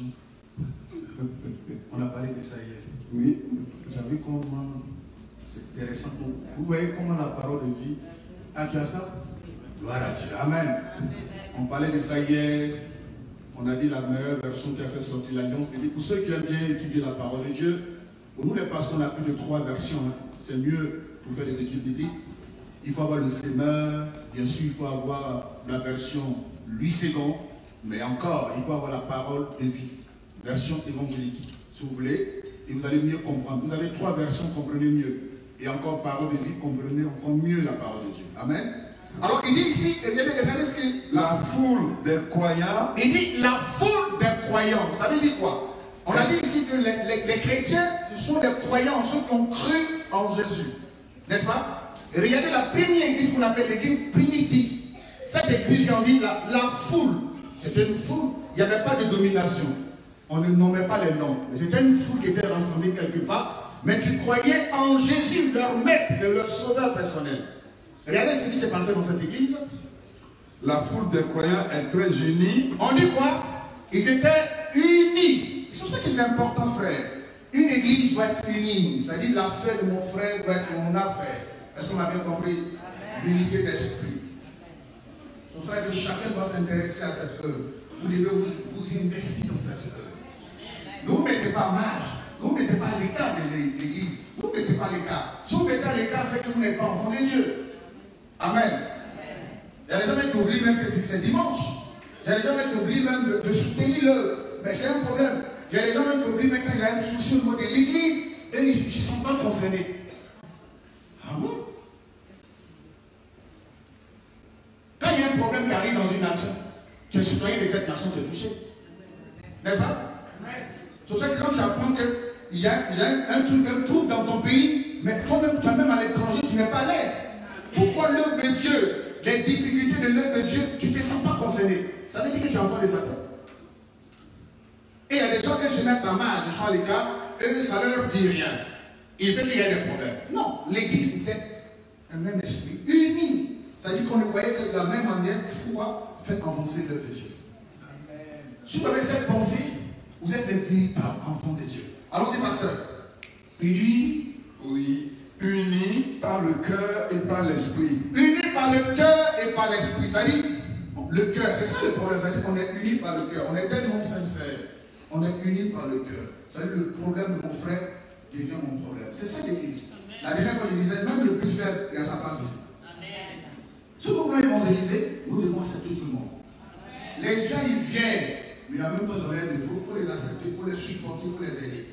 On a parlé de ça hier. Oui. Tu as vu comment c'est intéressant. Vous voyez comment la parole de vie a tu as ça? Gloire à Dieu. Amen. On parlait de ça hier. On a dit la meilleure version qui a fait sortir l'Alliance. Pour ceux qui aiment bien étudier la parole de Dieu, pour nous les pasteurs, on a plus de 3 versions. C'est mieux pour faire des études bibliques. Il faut avoir le semeur, bien sûr, il faut avoir la version Louis II, mais encore, il faut avoir la parole de vie, version évangélique, si vous voulez, et vous allez mieux comprendre. Vous avez 3 versions, comprenez mieux. Et encore parole de vie, comprenez encore mieux la parole de Dieu. Amen. Alors, il dit ici, regardez ce que la foule des croyants. Il dit la foule des croyants. Ça veut dire quoi? On a dit ici que les chrétiens sont des croyants, ceux qui ont cru en Jésus. N'est-ce pas? Et regardez la première église qu'on appelle l'église primitive. Cette église, on dit la foule. C'était une foule. Il n'y avait pas de domination. On ne nommait pas les noms. C'était une foule qui était rassemblée quelque part, mais qui croyait en Jésus, leur maître et leur sauveur personnel. Regardez ce qui s'est passé dans cette église. La foule des croyants est très unie. On dit quoi? Ils étaient unis. C'est pour ça que c'est important, frère. Une église doit être unie. C'est-à-dire l'affaire de mon frère doit être mon affaire. Est-ce qu'on a bien compris? L'unité d'esprit. C'est pour ça que chacun doit s'intéresser à cette œuvre. Vous devez vous investir dans cette œuvre. Ne vous mettez pas à marge. Ne vous mettez pas à l'écart de l'église. Ne vous mettez pas à l'écart. Si vous mettez à l'écart, c'est que vous n'êtes pas enfant de Dieu. Amen. Il y a des gens qui oublient même que c'est dimanche. Il y a des gens qui oublient même de soutenir l'œuvre. Mais c'est un problème. Il y a des gens qui oublient même quand il y a un souci au niveau de l'église et ils ne sont pas concernés. Ah bon? Quand il y a un problème qui arrive dans une nation, tu es citoyen de cette nation, tu es touché. N'est-ce pas? C'est pour ça que quand tu apprends qu'il y a un trouble dans ton pays, mais toi-même à l'étranger, tu n'es pas à l'aise. Pourquoi l'œuvre de Dieu, les difficultés de l'œuvre de Dieu, tu ne te sens pas concerné? Ça veut dire que tu es enfant de Satan. Et il y a des gens qui se mettent en marge, ils sont à l'écart, et ça ne leur dit rien. Ils veulent qu'il y ait des problèmes. Non, l'église était un même esprit, uni. Ça veut dire qu'on ne voyait que de la même manière pouvoir faire avancer l'œuvre de Dieu. Amen. Si vous avez cette pensée, vous êtes les véritables enfants de Dieu. Allons-y, pasteur. Unis. Oui. Unis par le cœur et par l'esprit. Unis par le cœur et par l'esprit. Ça dit, le cœur, c'est ça le problème. Ça dit qu'on est unis par le cœur. On est tellement sincère. On est unis par le cœur. Ça dit, le problème de mon frère devient mon problème. C'est ça l'église. La dernière fois, je disais, même le plus faible, il y a sa place ici. Si nous voulons évangéliser, nous devons accepter tout le monde. Les gens, ils viennent, mais en même temps, j'en ai des défauts. Il faut les accepter, il faut les supporter, il faut les aider.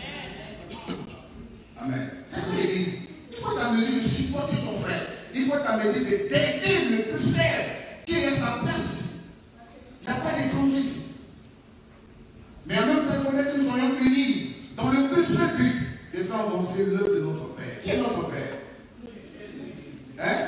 Amen. Ça, c'est l'église. Il faut être en mesure de supporter ton frère. Il faut être en mesure d'aider le plus faible qui est à sa place. Il n'y a pas d'étranger ici. Mais en même temps, il faudrait que nous soyons unis dans le but, ce but de faire avancer l'œuvre de notre Père. Qui est notre Père? Hein?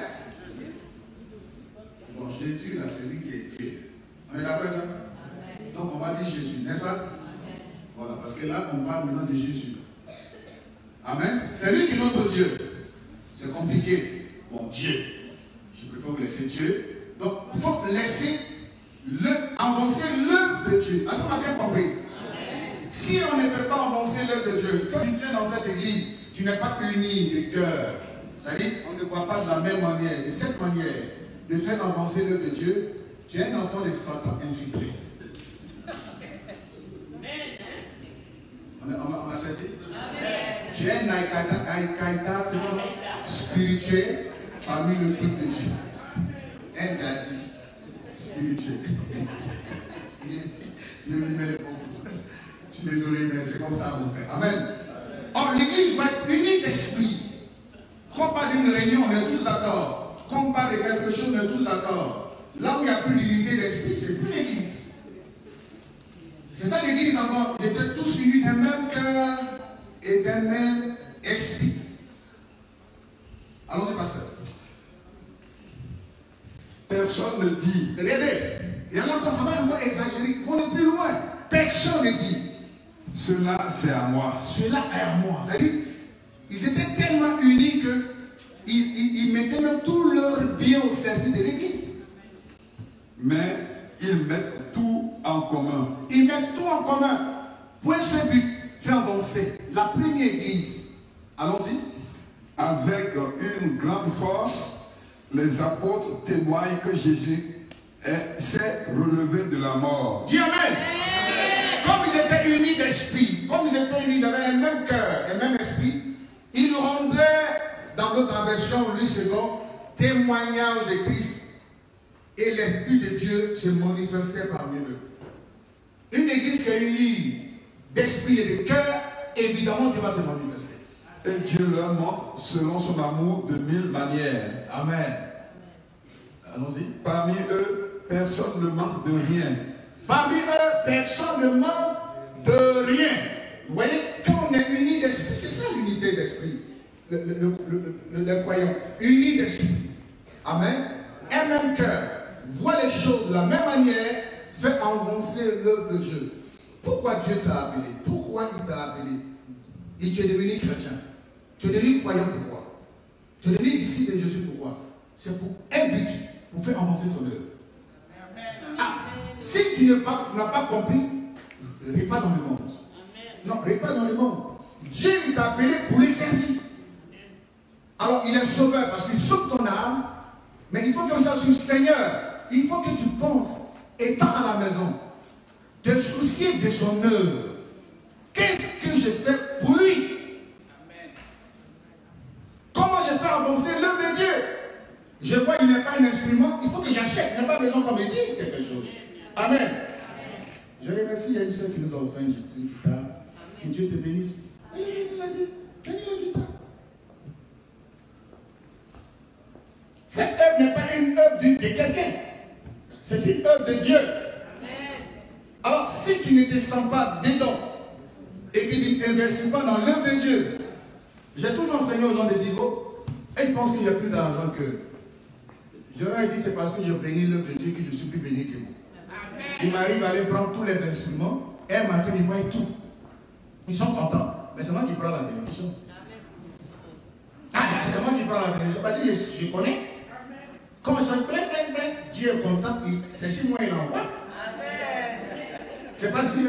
Bon, Jésus, là, c'est lui qui est Dieu. On est d'accord, ça? Donc, on va dire Jésus, n'est-ce pas? Voilà, parce que là, on parle maintenant de Jésus. Amen. C'est lui qui est notre Dieu. C'est compliqué. Bon, Dieu. Je préfère laisser Dieu. Donc, il faut laisser avancer l'œuvre de Dieu. Est-ce qu'on a bien compris? Si on ne fait pas avancer l'œuvre de Dieu, quand tu viens dans cette église, tu n'es pas uni de cœur. C'est-à-dire, on ne voit pas de la même manière. De cette manière, de faire avancer l'œuvre de Dieu, tu es un enfant de Satan infiltré. On a saisi? Tu es un Al-Qaïda, c'est ça? Spirituel parmi le peuple de Dieu. Un gadis spirituel. Je me mets les mots. Je suis désolé, mais c'est comme ça qu'on fait. Amen. Or, l'église va être unie d'esprit. Quand on parle d'une réunion, on est tous d'accord. Quand on parle de quelque chose, on est tous d'accord. Là où il n'y a plus d'unité d'esprit, c'est plus l'église. C'est ça l'église avant. Ils étaient tous unis d'un même cœur et d'un même esprit. Allons-y, pasteur. Personne ne dit. Regardez, il y en a quand ça va un peu exagérer. On est plus loin. Personne ne dit. Cela, c'est à moi. Cela est à moi. C'est-à-dire, ils étaient tellement unis qu'ils mettaient même tout leur bien au service de l'église. Mais ils mettent tout en commun. Ils mettent tout en commun. Pour ce but, faire avancer la première église. Allons-y. Avec une grande force, les apôtres témoignent que Jésus s'est relevé de la mort. Dis Amen. Comme ils étaient unis d'esprit, comme ils étaient unis, ils avaient un même cœur, un même esprit, ils rendaient, dans notre version, lui second, témoignage de Christ. Et l'Esprit de Dieu se manifestait parmi eux. Une église qui est unie d'esprit et de cœur, évidemment Dieu va se manifester. Et Dieu leur montre selon son amour de 1000 manières. Amen. Allons-y. Parmi eux, personne ne manque de rien. Parmi eux, personne ne manque de rien. Vous voyez, quand on est unis d'esprit, c'est ça l'unité d'esprit. Le croyant, unis d'esprit. Amen. Un même cœur, voit les choses de la même manière, fait avancer l'œuvre de Dieu. Pourquoi Dieu t'a appelé? Pourquoi il t'a appelé? Et tu es devenu chrétien. Tu es devenu croyant pourquoi? Tu es devenu disciple de Jésus pourquoi? C'est pour un but, pour faire avancer son œuvre. Ah, si tu n'as pas compris, repars dans le monde. Non, repars dans le monde. Dieu t'a appelé pour les servir. Alors il est sauveur parce qu'il sauve ton âme, mais il faut que tu sois le Seigneur. Il faut que tu penses, étant à la maison, te soucier de son œuvre. Qu'est-ce que je fais pour lui? Comment je fais avancer l'œuvre de Dieu? Je vois qu'il n'est pas un instrument, il faut que j'achète. Il n'a pas besoin qu'on me dise quelque chose. Amen. Je remercie, il y a une soeur qui nous a offert une guitare. Que Dieu te bénisse. Allez, venez la guitare. Cette œuvre n'est pas une œuvre de quelqu'un. C'est une œuvre de Dieu. Alors, si tu ne te sens pas dedans et que tu ne t'investis pas dans l'œuvre de Dieu, j'ai toujours enseigné aux gens de Divo et ils pensent qu'il n'y a plus d'argent qu'eux. Je leur ai dit c'est parce que je bénis l'œuvre de Dieu que je suis plus béni que vous. Il m'arrive à aller prendre tous les instruments et un matin ils voient tout. Ils sont contents. Mais c'est moi qui prends la bénédiction. Ah, c'est moi qui prends la bénédiction. Parce que je connais. Comme ils sont plein. Dieu est content. C'est chez moi il envoie. C'est pas si.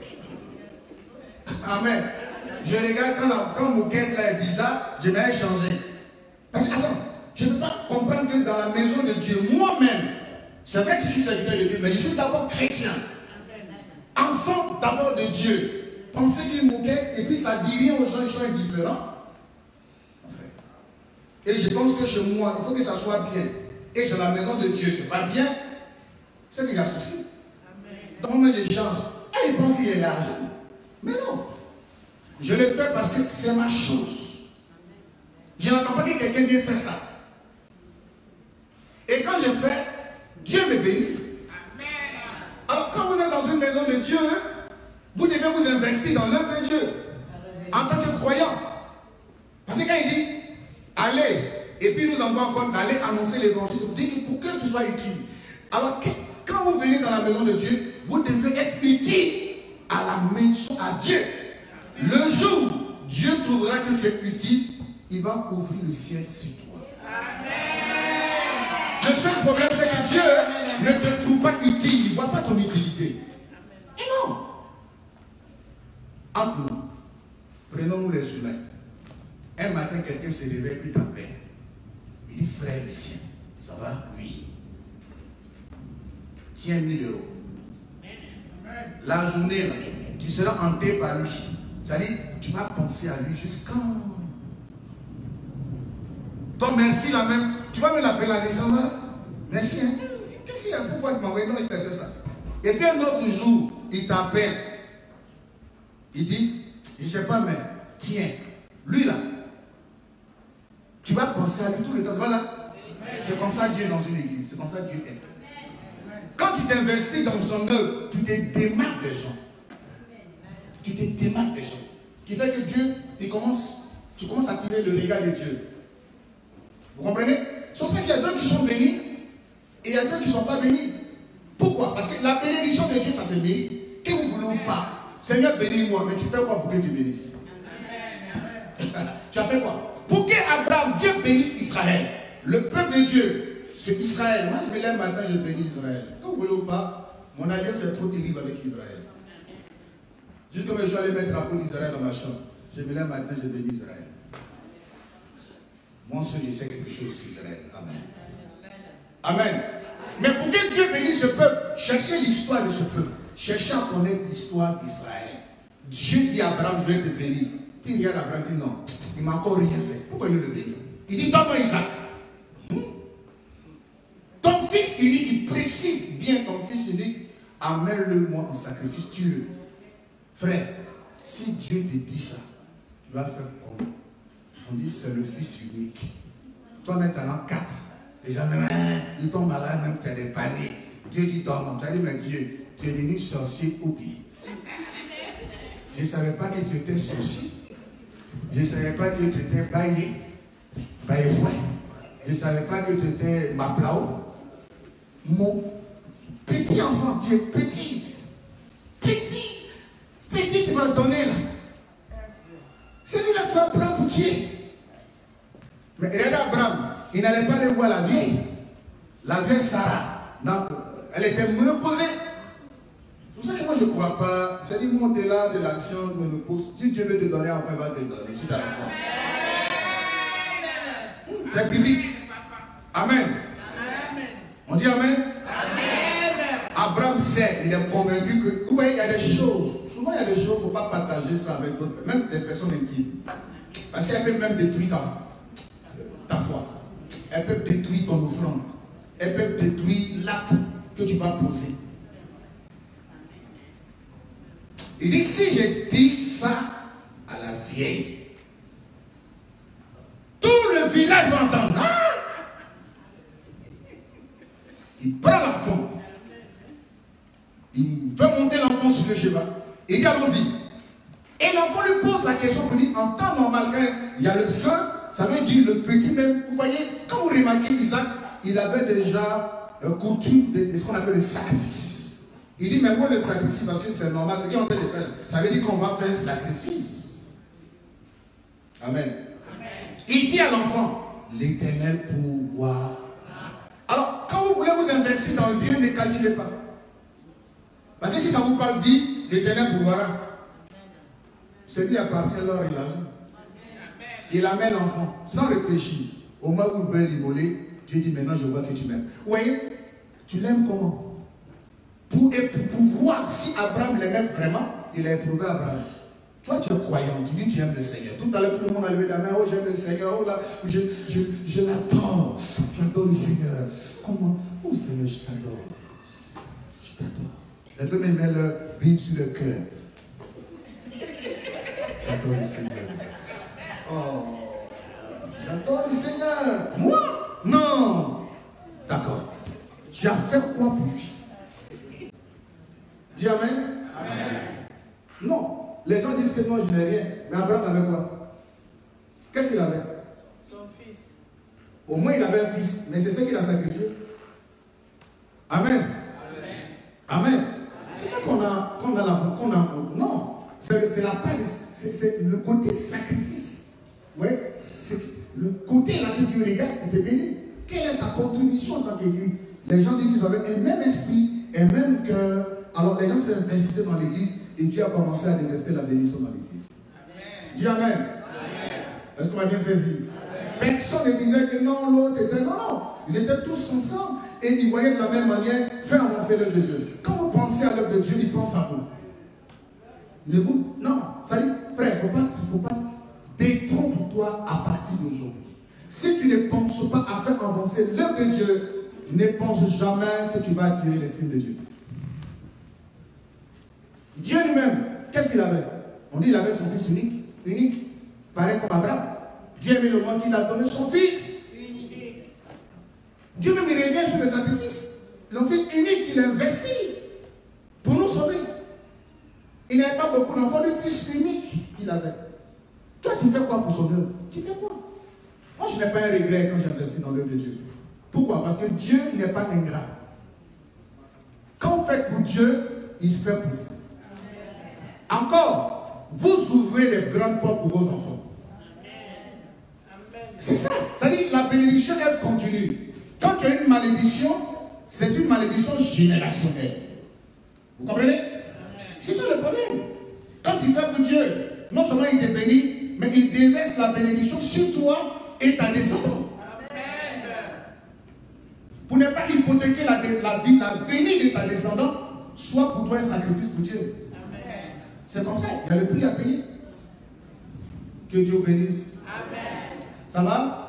Amen. Je regarde quand mon quête là est bizarre, je vais changer. Parce que attends, je ne peux pas comprendre que dans la maison de Dieu, moi-même, c'est vrai que je suis serviteur de Dieu, mais je suis d'abord chrétien. Enfant d'abord de Dieu. Pensez qu'il moquait et puis ça dit rien aux gens, ils sont indifférents. Et je pense que chez moi, il faut que ça soit bien. Et chez la maison de Dieu, c'est pas bien. C'est qu'il y a souci. Donc moi je change. Et il pense qu'il est l'argent. Mais non. Je le fais parce que c'est ma chose. Je n'entends pas que quelqu'un vienne faire ça. Et quand je fais, Dieu me bénit. Alors quand vous êtes dans une maison de Dieu, vous devez vous investir dans l'œuvre de Dieu. En tant que croyant. Parce que quand il dit, allez, et puis nous envoie encore d'aller annoncer l'évangile, vous dites pour que tu sois utile. Alors quand vous venez dans la maison de Dieu, vous devez être utile à la maison, à Dieu. Le jour où Dieu trouvera que tu es utile, il va ouvrir le ciel sur toi. Amen. Le seul problème, c'est que Dieu ne te trouve pas utile. Il ne voit pas ton utilité. Et non. Entre nous, prenons-nous les humains. Un matin, quelqu'un se réveille, puis t'appelle. Il dit, frère Lucien, ça va? Oui. Tiens 1000 euros. La journée, là, tu seras hanté par lui. C'est-à-dire, tu vas penser à lui jusqu'à... Ton merci là même, tu vas me l'appeler la nuit, ça va? Merci, hein? Qu'est-ce qu'il y a? Pourquoi tu m'as envoyé? Non, je t'ai fait ça. Et puis un autre jour, il t'appelle. Il dit, je ne sais pas, mais tiens, lui là, tu vas penser à lui tout le temps. Voilà. C'est comme ça Dieu est dans une église. C'est comme ça Dieu est. Quand tu t'investis dans son œuvre, tu te démarques des gens. Tu te démarques des gens. Qui fait que Dieu, tu commences à tirer le regard de Dieu. Vous comprenez? Sauf qu'il y a d'autres qui sont bénis et il y a d'autres qui ne sont pas bénis. Pourquoi? Parce que la bénédiction de Dieu, ça se mérite. Que vous voulez ou pas. Seigneur, bénis-moi, mais tu fais quoi pour que tu bénisses? Tu as fait quoi? Pour que Abraham, Dieu bénisse Israël. Le peuple de Dieu, c'est Israël. Moi, je me lève matin, je bénis Israël. Quand vous voulez ou pas, mon alliance est trop terrible avec Israël. Juste comme je suis allé mettre la peau d'Israël dans ma chambre, je me lève matin, je bénis Israël. Moi seul, je sais quelque chose sur Israël. Amen. Amen. Mais pour que Dieu bénisse ce peuple, cherchez l'histoire de ce peuple. Cherchez à connaître l'histoire d'Israël. Dieu dit à Abraham, je vais te bénir. Puis regarde Abraham dit non, il ne m'a encore rien fait. Pourquoi il veut le bénir? Il dit, donne-moi Isaac. Ton fils unique, il précise bien ton fils unique, amène-le-moi en sacrifice, tue-le. Frère, si Dieu te dit ça, tu vas faire comment? On dit c'est le fils unique. Toi maintenant 4. Déjà même, il tombe malade, même tu as des paniers. Dieu dit donne-moi. Tu as dit, mais Dieu, tu es l'unique sorcier oublié. Je ne savais pas que tu étais sorcier. Je ne savais pas que tu étais baillé. Je ne savais pas que tu étais maplao. Mon petit enfant, tu es petit. Petit, tu m'as donné là. Celui-là, tu vas prendre pour tuer. Mais regarde Abraham, il n'allait pas aller voir la vieille. La vieille Sarah. Non, elle était ménopausée. C'est pour ça que moi je ne crois pas. C'est-à-dire, au-delà de l'action de ménopause, si Dieu veut te donner, après il va te donner. Si tu as c'est biblique. Amen. On dit Amen. Abraham sait, il est convaincu que, vous voyez, il y a des choses. Souvent, il y a des choses, il ne faut pas partager ça avec d'autres, même des personnes intimes. Parce qu'elles peuvent même détruire ta foi. Elles peuvent détruire ton offrande. Elles peuvent détruire l'acte que tu vas poser. Il dit, si je dis ça à la vieille, tout le village va entendre. Ah! Il prend l'enfant. Il veut monter l'enfant sur le cheval. Il dit allons-y. Et l'enfant lui pose la question pour dire, en temps normal, quand il y a le feu, ça veut dire le petit même. Vous voyez, quand vous remarquez Isaac, il avait déjà coutume de ce qu'on appelle le sacrifice. Il dit, mais moi le sacrifice, parce que c'est normal, ce qu'on fait de faire, ça veut dire qu'on va faire un sacrifice. Amen. Il dit à l'enfant, l'Éternel pourvoira. Alors, quand vous voulez vous investir dans Dieu, ne calculez pas. Parce que si ça vous parle, dit, l'Éternel pourvoira. C'est lui appartient l'or et l'argent. Il amène l'enfant, sans réfléchir. Au moment où il veut l'immoler, Dieu dit, maintenant je vois que tu m'aimes. Vous voyez, tu l'aimes comment? Pour voir si Abraham l'aimait vraiment, il a éprouvé Abraham. Toi, tu es croyant, tu dis tu aimes le Seigneur. Tout à l'heure, tout le monde a levé la main. Oh, j'aime le Seigneur. Oh là, je l'adore. J'adore le Seigneur. Comment? Oh Seigneur, je t'adore. Je t'adore. Les deux mes mains vivent sur le cœur. J'adore le Seigneur. Oh, j'adore le Seigneur. Moi? Non. D'accord. Tu as fait quoi pour lui? Dis Amen. Amen. Non. Les gens disent que non, je n'ai rien. Mais Abraham avait quoi? Qu'est-ce qu'il avait? Son fils. Au moins, il avait un fils. Mais c'est ce qu'il a sacrifié. Amen. Amen. C'est pas qu'on a, non. C'est la part, c'est le côté sacrifice. Oui. C'est le côté là que Dieu regarde et te bénit. Quelle est ta contribution en tant qu'église? Les gens de l'église avaient un même esprit, un même cœur. Alors les gens s'investissaient dans l'église et Dieu a commencé à déverser la bénédiction dans l'église. Dis Amen. Amen. Est-ce qu'on m'a bien saisi? Amen. Personne ne disait que non, l'autre était. Non, non. Ils étaient tous ensemble et ils voyaient de la même manière faire avancer l'œuvre de Dieu. Quand vous pensez à l'œuvre de Dieu, il pense à vous. Ne vous. Non, ça dit, frère, il ne faut pas détrompe-toi à partir d'aujourd'hui. Si tu ne penses pas à faire avancer l'œuvre de Dieu, ne pense jamais que tu vas attirer l'estime de Dieu. Dieu lui-même, qu'est-ce qu'il avait? On dit qu'il avait son fils unique, pareil comme Abraham. Dieu aimait le monde qu'il a donné son fils unique. Dieu même il revient sur le sacrifice. Le fils unique qu'il a investi pour nous sauver. Il n'avait pas beaucoup d'enfants, le fils unique qu'il avait. Toi, tu fais quoi pour son œuvre? Tu fais quoi? Moi, je n'ai pas un regret quand j'investis dans l'œuvre de Dieu. Pourquoi? Parce que Dieu n'est pas ingrat. Quand vous faites pour Dieu, il fait pour vous. Encore, vous ouvrez les grandes portes pour vos enfants. C'est ça. C'est-à-dire la bénédiction, elle continue. Quand tu as une malédiction, c'est une malédiction générationnelle. Vous comprenez? C'est ça le problème. Quand tu fais pour Dieu, non seulement il te bénit, mais il déverse la bénédiction sur toi et ta descendance. Pour ne pas hypothéquer la venue de ta descendance, soit pour toi un sacrifice pour Dieu. C'est comme ça, il y a le prix à payer. Que Dieu bénisse. Amen. Ça va?